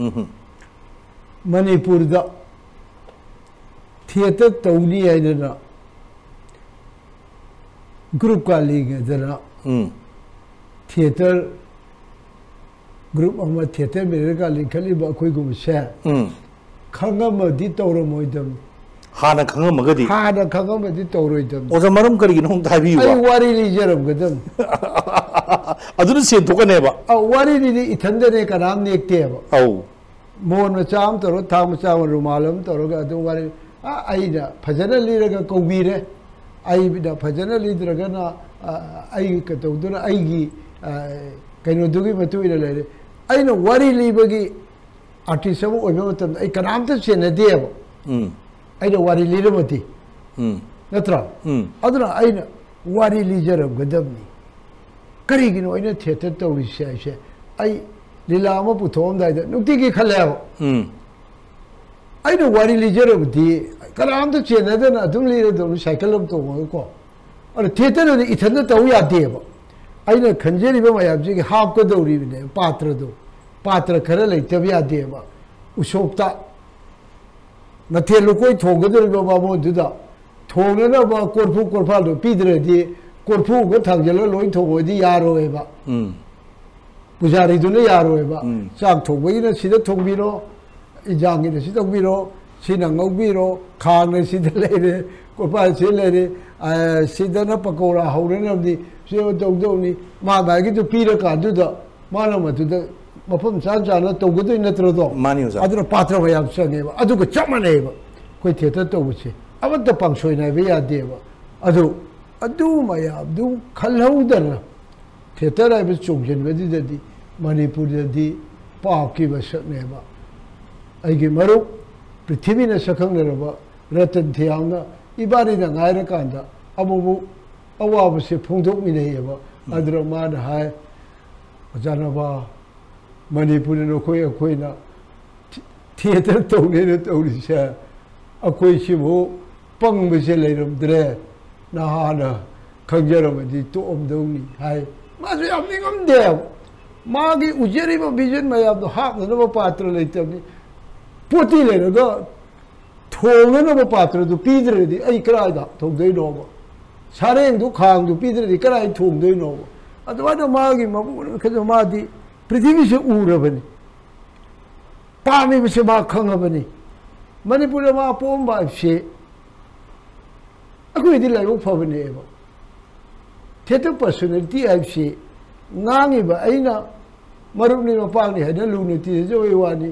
Manipur da theater tawni ai na group ka ling da theater group ama theater me ka ling khali ba khoi gum sha khanga ma di tawro moi dam ha na khanga ma ga di ha na khanga ma di tawro dam o za maram kari no ta bi wa ai wari li jaram ga dam adun se to ka ne ba a wari ni ithande ne ka ram ne te ba au mon ma cham taro thang ma cham rumalam taro ga adu wari a ai da phajana li ra ga ko bi re ai da phajana li dra ga na ai ka to du na ai gi kai no du gi ma tu ira le ai no wari li ba gi artist mo o no tam ai kanam ta che na de ba um ai no wari li ra ma ti um natra um aduna ai na wari li jaram ga dam ni kari gi no ai na theater to ri sha sha ai lila ma pu thom dai da nukti gi khale ba um ai no wari li jaram di kanam ta che na da na dum li ra do cycle lam to mo ko ar theater ni ithan ta ya de ba ai na khanjeri ba ma ya ji gi half ko do ri ne patra do patra khara lai tab ya de ba usopta na the lu koi thog ga ba ba mo du da thog na ba korphu korpha do pi dre di korphu go thang jelo loi thog di ya ro e ba um pujari du ne ya ro e ba chak thog bai na sida thog bi ro ijang ni sida bi ro sina ngau bi ro khang ne sida le re korpha se le re a sida na pakora ho re na di se do do ni ma ba gi du pi ra ka du da ma na ma du da mafam san san na to gudu na tro do mani usa adro patra ba yam sane ba adu ko chama ne ba ko theater to buche abad da pang soi na be ya de ba adu adu ma ya du khalhau da na theater ai bu chung jen be di di manipur di pa ki ba sak ne ba ai gi maru prithvi na sakhang ne ba ratan thiang na ibari da ngai ra kan da abu bu awa bu se phung dok mi ne ba adro ma da hai ajana ba Manipur no koi koi na theater to ne no to ri sha a koi chi bo pang be se le ram dre na ha na khang jar ma di to om do ni hai ma su am ni ngam de ma gi ujeri ba vision ma ya do ha no ba patra le te ni poti le go thong no ba patra du pi dre di ai kra da thong dei no ba sareng du khang du pi dre di kra ai thong dei no ba adwa no ma gi ma bu kha ma di Prithvi se urabani Pami se ma khangabani Manipur ma pom ba se Aku idi lai u phabani ba Theater personality ai se ngangi ba aina marup ni ma pang ni hada lu ni ti jo i wani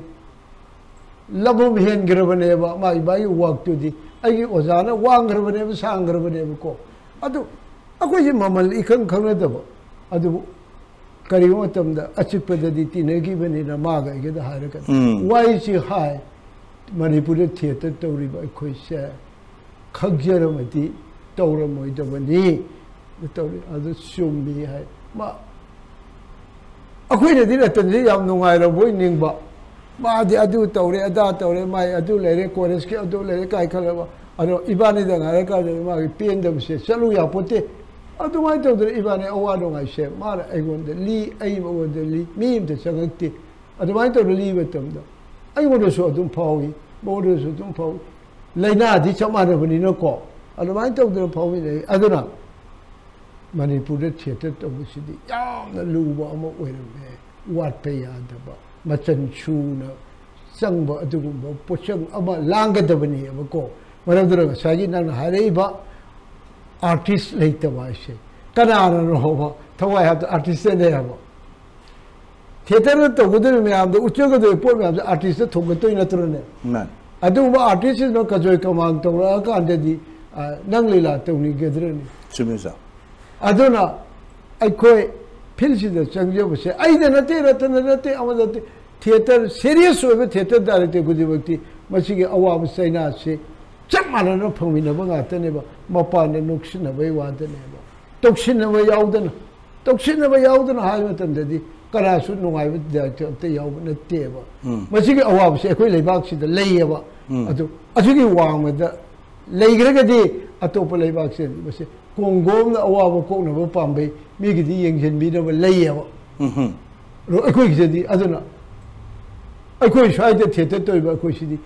labum hen grabane ba mai ba yu work to di ai ozana wang grabane ba sang grabane ba ko adu aku ji mamal ikhang khangna da ba adu kari mo tam da achip da di ti ne gi bani na ma ga ge da har ka why chi hai manipur theater to ri ba khoi sha khagjar ma ti to ra moi da bani to ri adu sum bi hai ma akhoi ne di na tan ji yam nu ngai ra boi ning ba ma di adu to re ada to re mai adu le re chorus ke adu le re kai khala ba ado ibani da ngai ka de ma gi pen da se chalu ya pote adu mai to de ibane awa do ngai she ma ai gon de li ai mo de li mi de changak ti adu mai to li be tam da ai mo do so dum phawi mo do so dum phawi laina di chama de bani no ko adu mai to de phawi le adu na manipur de theater to si di yam na lu ba mo we me wat pe ya da ba ma chan chu na sang ba adu ba po chang ama lang ga da bani ba ko ma do sa ji na ha re ba artist later ba she kana no ba thawai have the artist ne ba theater to gudu me am do ucho go do po me am artist thong to ina tro ne na adu ba artist no ka joy kamang to ra ka ande di nang lila to ni ge dre ni chumi sa adu na ai koi phil si de chang jo se ai de na te ra te na te am da theater serious ho theater da re te gudu bakti machi ge awa ba sai na se chap ma no phong mi na ba nga te ne ba mapa ne nuksin na bai wa de ne ba toksin na ba yaw de na toksin na ba yaw de na hai ma tan de di kara su nu ngai ba da te yaw na te ba machi ge awa ba se khoi lei bak si de lei ba adu aju ge wa ma da lei gre ge di अतोप लेबाक से बस कोंगोम ना अवाब Kong ना पाम्बे मिगी दी यंगजन भी ना लैये वो रो अकोई की जदी अदना अकोई शायद थिएटर तो इबा कोई सी दी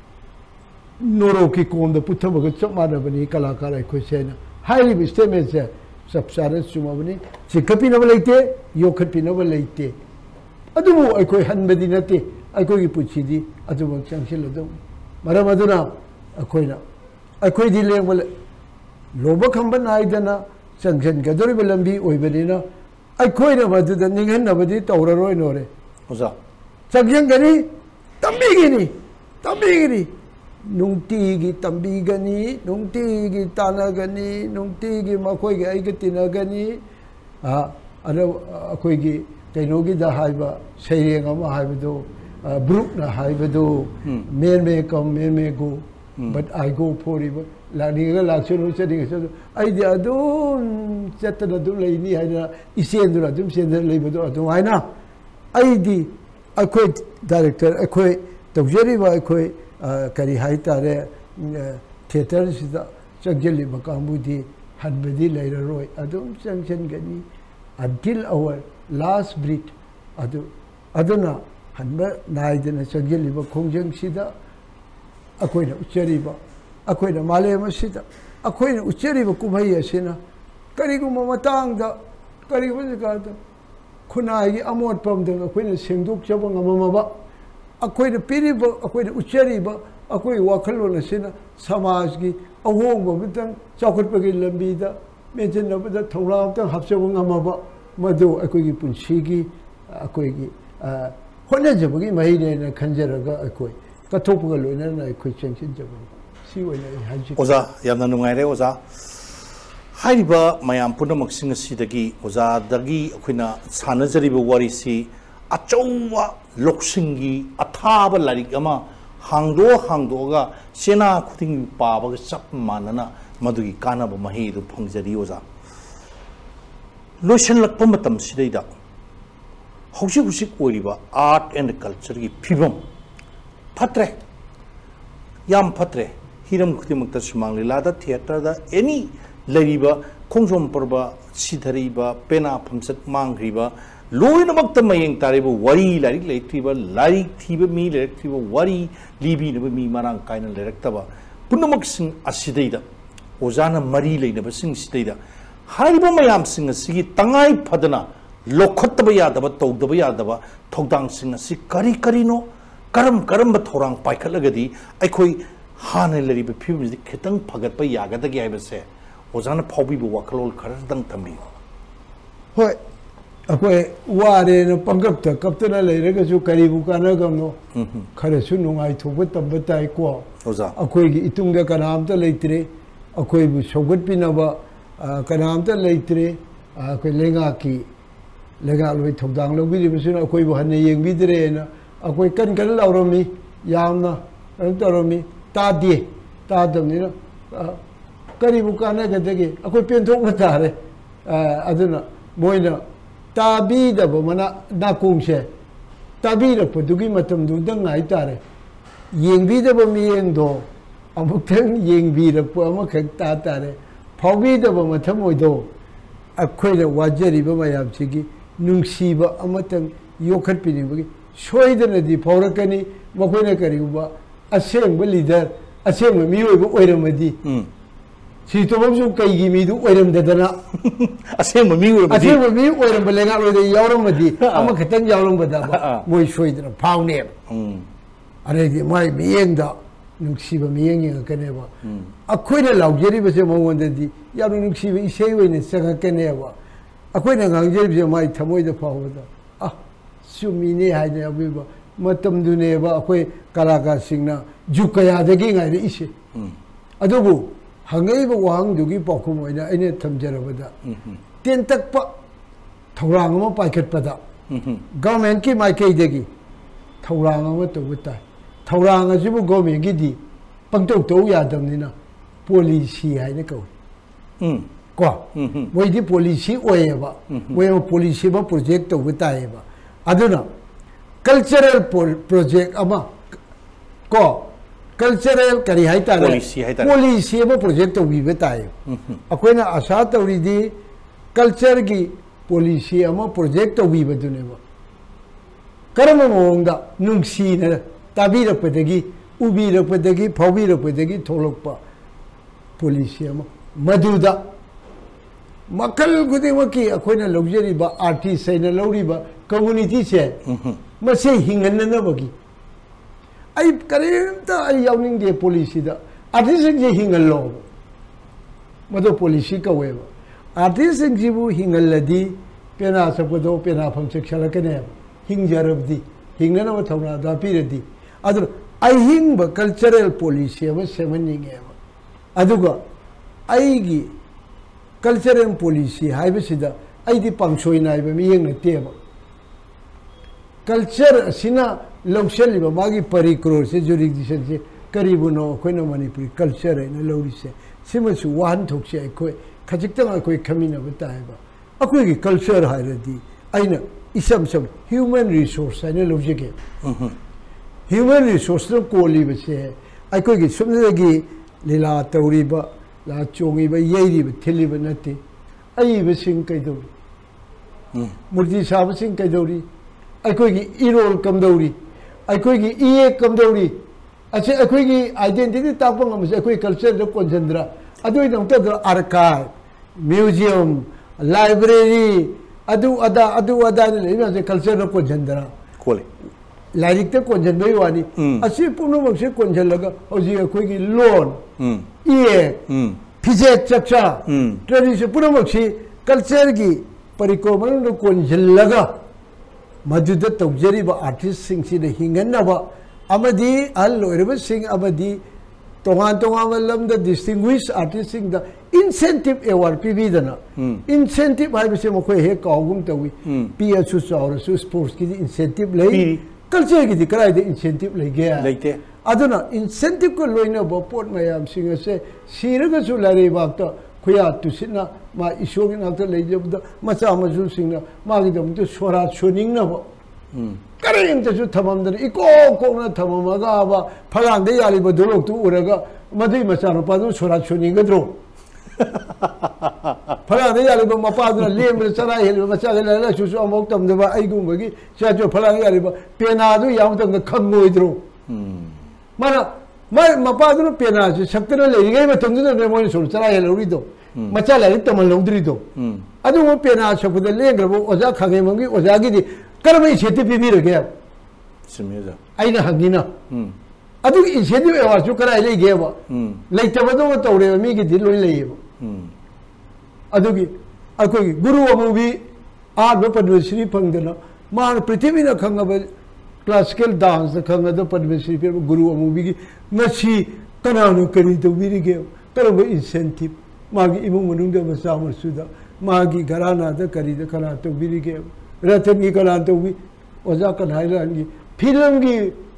नोरो की कोंग दा पुत्ता बगत सब माना बनी कलाकार अकोई से ना हाईली बिस्ते में से सब सारे सुमा बनी चिकपी ना बलेते योखपी ना बलेते अदुमो अकोई हन बदिनते अकोई की पुच्छी दी अदुमो चंचिल अदुम मरा मधुना अकोई ना अकोई दी ले बोले लोब खंबन आइदना चंचन गदोरी बलंबी ओइबनिना अकोई ना मधुदा निगन नबदी तौररोय नोरे ओजा चंचन गनी तंबीगिनी तंबीगिनी नुंगतीगी तंबीगनी नुंगतीगी तानागनी नुंगतीगी मकोई के आइगे तिनागनी आ अरे अकोई की कइनोगी दा हाइबा सैरेंग अमा हाइबदो ब्रुक ना हाइबदो मेन में कम मेन में गो but I go for it लानी का लाक्ष्य नुचे नहीं कैसे आइडिया दून चट्टन दून ले नहीं है ना इसे दून दून इसे दून ले बदो दून है ना आइडी अकोई डायरेक्टर अकोई तबजेरी बा अकोई करी हाई तारे थिएटर से चंचली बकामुदी हनबदी ले रोय अदून Chanchan Ghani until our last breath अदू अदूना हनब नाइडना चंचली बकोंजंग सीधा अकोई उच्चरी बा अकोई माले मसीदा अकोई उच्चरी कुमई असिना करीगुम मतांग दा करीगुम जगह खुनाई अमोट पमद अकोई सेंदुक जब ngमबा अकोई पीरीब अकोई उच्चरी बा अकोई वाखलोन असिना समाज की अहोंग बतंग चौखटपगी लंबीदा मेजनबदा थौरामतंग हबसब ngमबा मदो अकोई की पुंसी की अकोई की होनजबगी महीने खंजरगा अकोई कथोपगा लोइना ना अकोई चंचिन जबन सी ओइना हाजी ओजा यामना नुंगाइरे ओजा हाइबा मयाम पुनमक्सिंग सिदगी ओजा दगी अखोइना सानजरिबा वारिसी अचौवा लोकसिंगी अथाबा लारिक अमा हांगदो हांगदोगा सेना खुदिंग पाबगा चप मानना मदुगी कानाबा महेदु फंगजरी ओजा लोशन लक्पा मतम सिदैदा हौसी हुसी ओइरिबा आर्ट एंड कल्चर की फिबम फत्रे याम फत्रे हिरम खुदिमक्ता सुमांग लीलादा थिएटर दा एनी लरिबा खोंजोम परबा सिधरिबा पेना फमसत मांगरिबा लोइनमक्ता मयेंग तारिबा वरी लारिक लेत्रिबा लारिक थिबा मी लेत्रिबा वरी लिबिनबा मी मारांग कायना लेरक्तबा पुनमक सिंग असिदैदा ओजाना मरी लेनबा सिंग सिदैदा हारिबा मयाम सिंग सिगी तंगाई फदना लोखत्तबा यादबा तौदबा यादबा थौदांग सिंग असि करी करीनो करम करम थौरांग पाइखलगदी अखोई हाने लरिबा फिबमदि खितंग फगतबा यागदगे हाइबसे ओजाना फाउबीबा वाखलोल खरदंग थमी होय अखोई वारे न पंगप्ता कप्तना लेरगसु करीबु कानगमनो खरसु नुंगाई थोबा तब्बा ताई को ओजा अखोई इतुंगदा कनामता लेत्रे अखोई बु सौगतपिनबा कनामता लेत्रे अखोई लेंगा की लेंगा लोई थौदांग लौबिरिबसु अखोई बु हने येंबिद्रेना अखोई कन कन लाउरमी यामना अन तरोमी तादे तादमनिना करीबु कानगदगे अखोई पेंथोंग तारे अदुना मोइना ताबीदब मना नाकुंगसे ताबीरपदुगी मतमदुदंग हाइतारे येंबिदब मियेंदो अमुक्तंग येंबिरप अमखक तातारे फाउबीदब मथमोइदो अखोइना वाजरिबा मयामसिगी नुंगसीबा अमतंग योखटपिनिबगी सोइदनदि फाउरकनी मखोइना करिबा असेंग लीडर असेंग मियोइबा ओइरमदि सी तो बमसु कईगी मीदु ओइरमददना असेंग मी ओइरमदि असेंग मी ओइरम लेंगा लोदे यावरमदि अमा खतंग यावरमबदा मोइ सोइदना फाउने अरेदि माइ मियेंदा नुंगसीबा मियेंग कनेबा अखोइना लाउजरिबसे मवंददि यारु नुंगसीबा इसेइ ओइने सगकनेबा अखोइना गांगजरिबसे माइ थमोइदा फावदा आ सुमिने हाइने अबिबा मतमदुनेबा अखोइ कलाकार सिंगना जुकयादगी गाइरे इसे अदुबु हंगैब वाहंगदुगी पाखुम ओइना अइने थमजरबदा तेंतकपा थौरांग अमा पाइखटपदा गवर्नमेंट की माइकैदगी थौरांग अमा तौबता थौरांग असिबु गवर्नमेंट गिदि पंगतौ तौ यादमनिना पॉलिसी हाइने कौ को मोइदि पॉलिसी ओएबा मोइ पॉलिसी बा प्रोजेक्ट तौबताएबा अदुना कल्चरल प्रोजेक्ट अमा को cultural kari hai ta policy hai ta policy ba project to bi betai akoina asa tawri di culture gi policy ama project to bi badune ba karama mongda nungsi na tabi rak padagi ubi rak padagi phawi rak padagi tholokpa policy ama maduda makal gudi waki akoina luxury ba artist na lori ba community se mase hingan na bagi ai karimta ai yawning de policy da artist je hingal lo mado policy ka we artist ji bu hingal ladi pena sapado pena pham sekshala kane hingjarabdi hingna na thawna da piradi adu ai hing ba cultural policy ba semening e aduga ai gi cultural policy hai ba sida ai di pangsoi nai ba mi yeng na te ba culture sina लौशली मागी परिक्रोर से jurisdiction से करीबन अखोना Manipuri culture है लौरी से सिमसु वाहन थोक्से अखोय खजिक्तंग अखोय खमिना बताएबा अखोय culture हायरदी आइना इसम सम human resource है लौजेगे ह्यूमन रिसोर्स नो कोली बसे अखोय की सुमदगी लीला तौरीबा ला चोंगीबा येरीबा थिलीबा नते अईबा सिंग कैदौरी मूर्ति साब सिंग कैदौरी अखोय की इरोल कमदौरी अखोगी इए कमदौरी अच्छे अखोगी आइडेंटिटी तापंग हमसे अखोई कल्चर जो कोंजंद्रा अदुई नंतर तो आर्काइव म्यूजियम लाइब्रेरी अदु अदा अदु अदा ने लेना से कल्चर जो कोंजंद्रा कोले लाइक तो कोंजंदोई वानी अच्छे पुनो मक्से कोंजन लगा औजी अखोगी लोन इए फिजे चचा ट्रेडिशन पुनो मक्से कल्चर की परिकोमन जो कोंजन लगा मधुद तौजरीब आर्टिस्ट सिंह से हिंगनब अमदी अल लोरब सिंह अमदी तोगान तोगान लमद डिस्टिंग्विश आर्टिस्ट सिंह द इंसेंटिव अवार्ड पीबीदना इंसेंटिव है बसे मखोय हे काउगुम तवी पीएसु चावरसु स्पोर्ट्स की इंसेंटिव लई कल्चर की कराय दे इंसेंटिव लई गया लेते अदुना इंसेंटिव को लोइना ब पोट मयाम सिंह से सिरगसु लारे बात खुया तुसिना मा इशोगी नाथ ले जब मचा मजु सिंह मागी दम तो सोरा सोनिंग न करें तो थमम दन इको को न थममगा बा फलांग दे याली ब दोलोक तु उरगा मदुई मचा न पादु सोरा सोनिंग गद्रो फलांग दे याली ब मपा दन लेम चरा हेल मचा गले ला सुसु अमोक तम दबा आइगुम बगी चाचो फलांग याली ब पेना दु याम तम खंगोइद्रो माना मैं मपादुन पेना से सक्तना लेगे मैं तुमने ने मोन सोल चरा हे लौरी दो मचा लाइ तमल लौद्री दो अदु वो पेना सकुद लेग्रबो ओजा खगे मंगी ओजा गी करमै सेति पिबि रगे सिमेजा आइना हगिना अदु इसेदि एवासु कराय लेगे बा लेतबदो तौरे मी गी दिल लोइ लेयेबो अदु गी अकोगी गुरु अमुबी आब पद्मश्री फंगदना मान पृथ्वीना खंगब क्लासिकल डांस खंगद पद्मश्री पे गुरु अमुबी की नसी कनानु करी तो बिरिगे करब इंसेंटिव मागी इमु मनुंग द मसा मसुदा मागी घराना द करी द कना तो बिरिगे रतन की कना तो भी ओजा कनाइलान की फिल्म की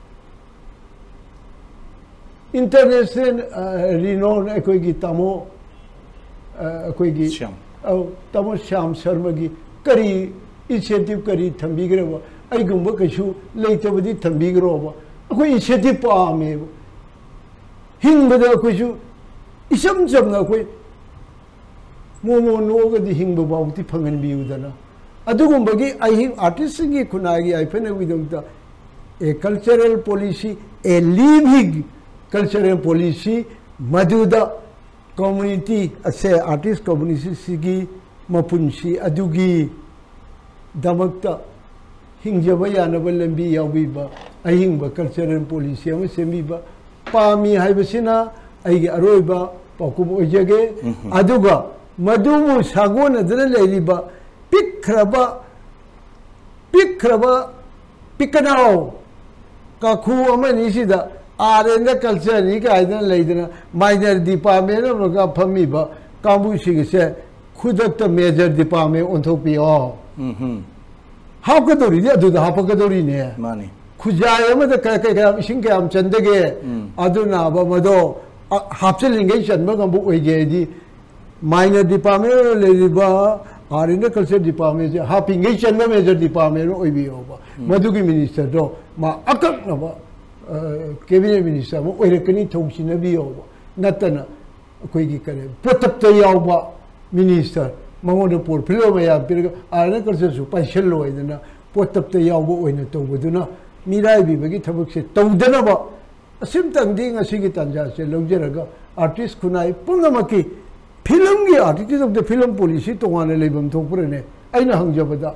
इंटरनेशनल रिनोन कोई की तमो कोई की श्याम तमो श्याम शर्मा की करी इंसेंटिव करी थंबीग्रब अगुब कई लेतबदी थंबीग्रोब अखोई इंसेंटिव पामे हिंबद अखोइसु इसम चमना अखोई मोमो नोगदी हिंब बाउती फंगनबियुदना अदुगुंबगी अहिंग आर्टिस्ट की खुनागी आइफन विदमता a cultural policy a living cultural policy मधुदा कम्युनिटी असे आर्टिस्ट कम्युनिटी सिगी मपुंसी अदुगी दमकता हिंजब यानब लंबी याउबीबा अहिंब कल्चरल पॉलिसी अम सेमीबा पामी हाइबसिना अइगे अरोइबा पाकुम ओइजगे अदुगा मधुमु सागोन अदन लेलिबा पिखरबा पिखरबा पिकनाओ काखु अमनिसिदा आरेंद कल्चर नि काइदन लेदना माइनर डिपार्टमेंट अमगा फमीबा कांबुसिगसे खुदत मेजर डिपार्टमेंट ओंथोपियो हापकदोरी अदुदा हापकदोरी ने माने खुजाय अमद क क इसिंग कयम चंदगे अदुना बा मदो हापचलिंगे चनबा गंबु ओइगेदी माइनर डिपार्टमेंट लेरिबा आरिन कल्चर डिपार्टमेंट हापिंगे चनबा मेजर डिपार्टमेंट ओइबियोबा मदुगी मिनिस्टर दो मा अककनबा कैबिनेट मिनिस्टर अमु ओइरकनी थौसिनबी योबो नतना अखोइगी करे पोतप्त यावबा मिनिस्टर मंगोन पोर फिलो मया पिरग आरना करसु पैसल लोइदना पोतप्त यावबो ओइना तौबदुना मिराय बिबगी थबकसे तौदनबा असिमतंगदी ngasiगी तंजासे लौजरगा आर्टिस्ट खुनाई पुंगमकी फिल्म की artist of the film policy तोगाने लेबम थोपरने आइना हंगजबदा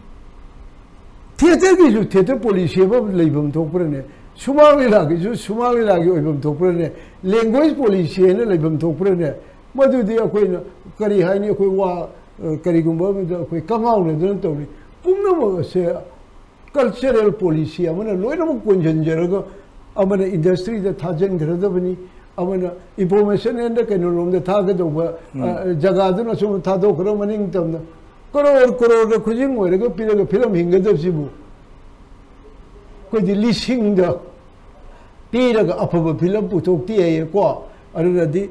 थिएटर की जो थिएटर पॉलिसी अब लेबम थोपरने सुमाली लागी जो सुमाली लागी ओइबम थोपरने लैंग्वेज पॉलिसी ने लेबम थोपरने मधुदी अखोइना करी हाइनी अखोइ वा करीगुंबा अखोइ कंगाउने दन तौनी पुंगमसे cultural policy Amna लोइनम कोंजनजरगा Amna industry the थाजन घरदबनी अमना इंफॉर्मेशन एंड कैनो रोम द थागदोबा जगादुना सुम थादोखरो मनिंग तमना करोड़ करोड़ खुजिंग ओइरगा पिरगा फिल्म हिंगदबसिबु कोइ दिल्ली सिंग द पिरगा अफब फिल्म पुथोक्ति है को अरुदि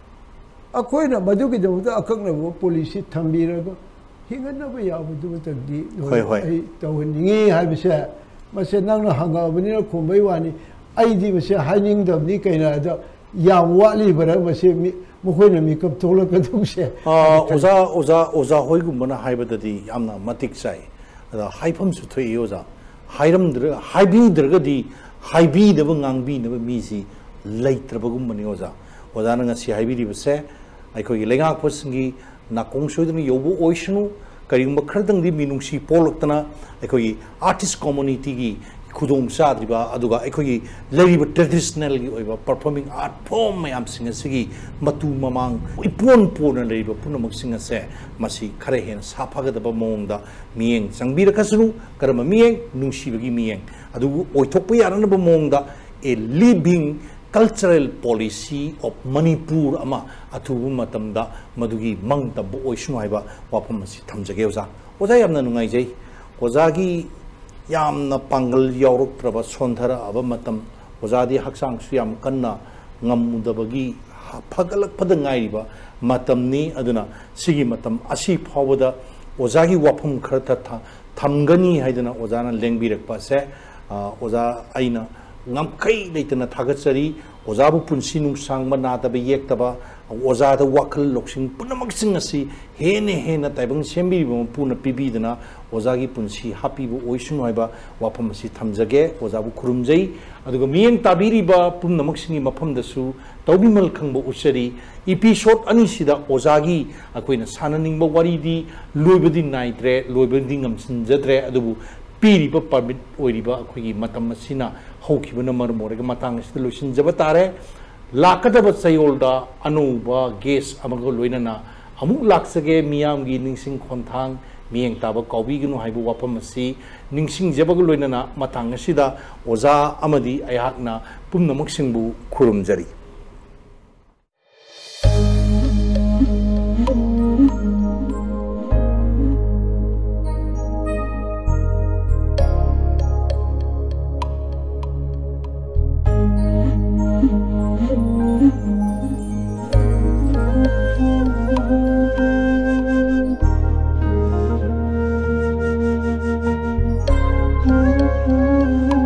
अखोइना मधुगी दमदा अकंगनबो पॉलिसी थंबिरगा हिंगनबो याबदु तंदी होय होय तवनिंगी हाइबसे मसे नंगना हंगाबनिना खोंबै वानी आईदी मसे हाइनिंगदबनी कैना द याम वाली बरा मसे मखोइना मेकअप थोलकदुसे ओजा ओजा ओजा होइगुमना हाइबददी यामना मतिक चाइ अदा हाइफम सु थोइ ओजा हाइरमद्र हाइबीद्रगदी हाइबीदब ngangbीनब मीसी लैत्रबगुमनि ओजा ओजा नंगा सि हाइबीदिबसे आइखोइ लेगाकपसंगी नाकोंग सोइदनि योबो ओइसनु करिगुम खरदंगदी मिनुंसी पोलक्तना आइखोइ आर्टिस्ट कम्युनिटी की खुदों चाद्रिबा अदुगा आइखोइ लैरिबा ट्रेडिशनल की ओइबा परफॉर्मिंग आर्ट फॉर्म मयाम सिंगसगी मतु ममांग इपोन पोन लैरिबा पुनमक सिंगसे मसी खरे हेन साफागदबा मोंगदा मियेंग संगबिरकसनु करम मियेंग नुंसीबगी मियेंग अदुबु ओइथोकपा यारनबा मोंगदा a living cultural policy of Manipur ama athubu matamda madugi mangtab oisnu haiba wafam asi thamjage oza oza yamna nungai jai oza gi yamna pangal yauruk traba sondhara aba matam oza di haksang su yam kanna ngamudabagi phagalak padangai ba matam ni aduna sigi matam asi phawada oza gi wafam kharta tha thamgani haidana oza na lengbirak pa se oza aina ngamkai leitana thagatsari ozabu punsi nungsang manata ba yektaba oza da wakal loksing punamak sing asi hene hena taibang sembi bo puna pibidana oza gi punsi happy bo oisun hoiba wapam asi thamjage ozabu khurumjai aduga mien tabiri ba punamak singi mafam dasu tawbimal khangbo usari episode ani sida oza gi akoina sananing ba wari di loibadi naitre loibadi ngamsin jadre adubu पीरिबा permit ओइरिबा अखोगी मतम मसिना हौखिबना मरमोरगा मतंग सिदा लोसिन जब तारे लाकदब चयोलदा Anubha guess अमगो लोइनना अमु लाक्सगे मियामगी निंसिंग खोंथांग मियेंग ताबा कौबिगनु हाइबु वाफम मसि निंसिंग जबगो लोइनना मतंग सिदा ओजा अमदी अयाकना पुमनमक सिंगबु खुरुमजरी Mm-hmm.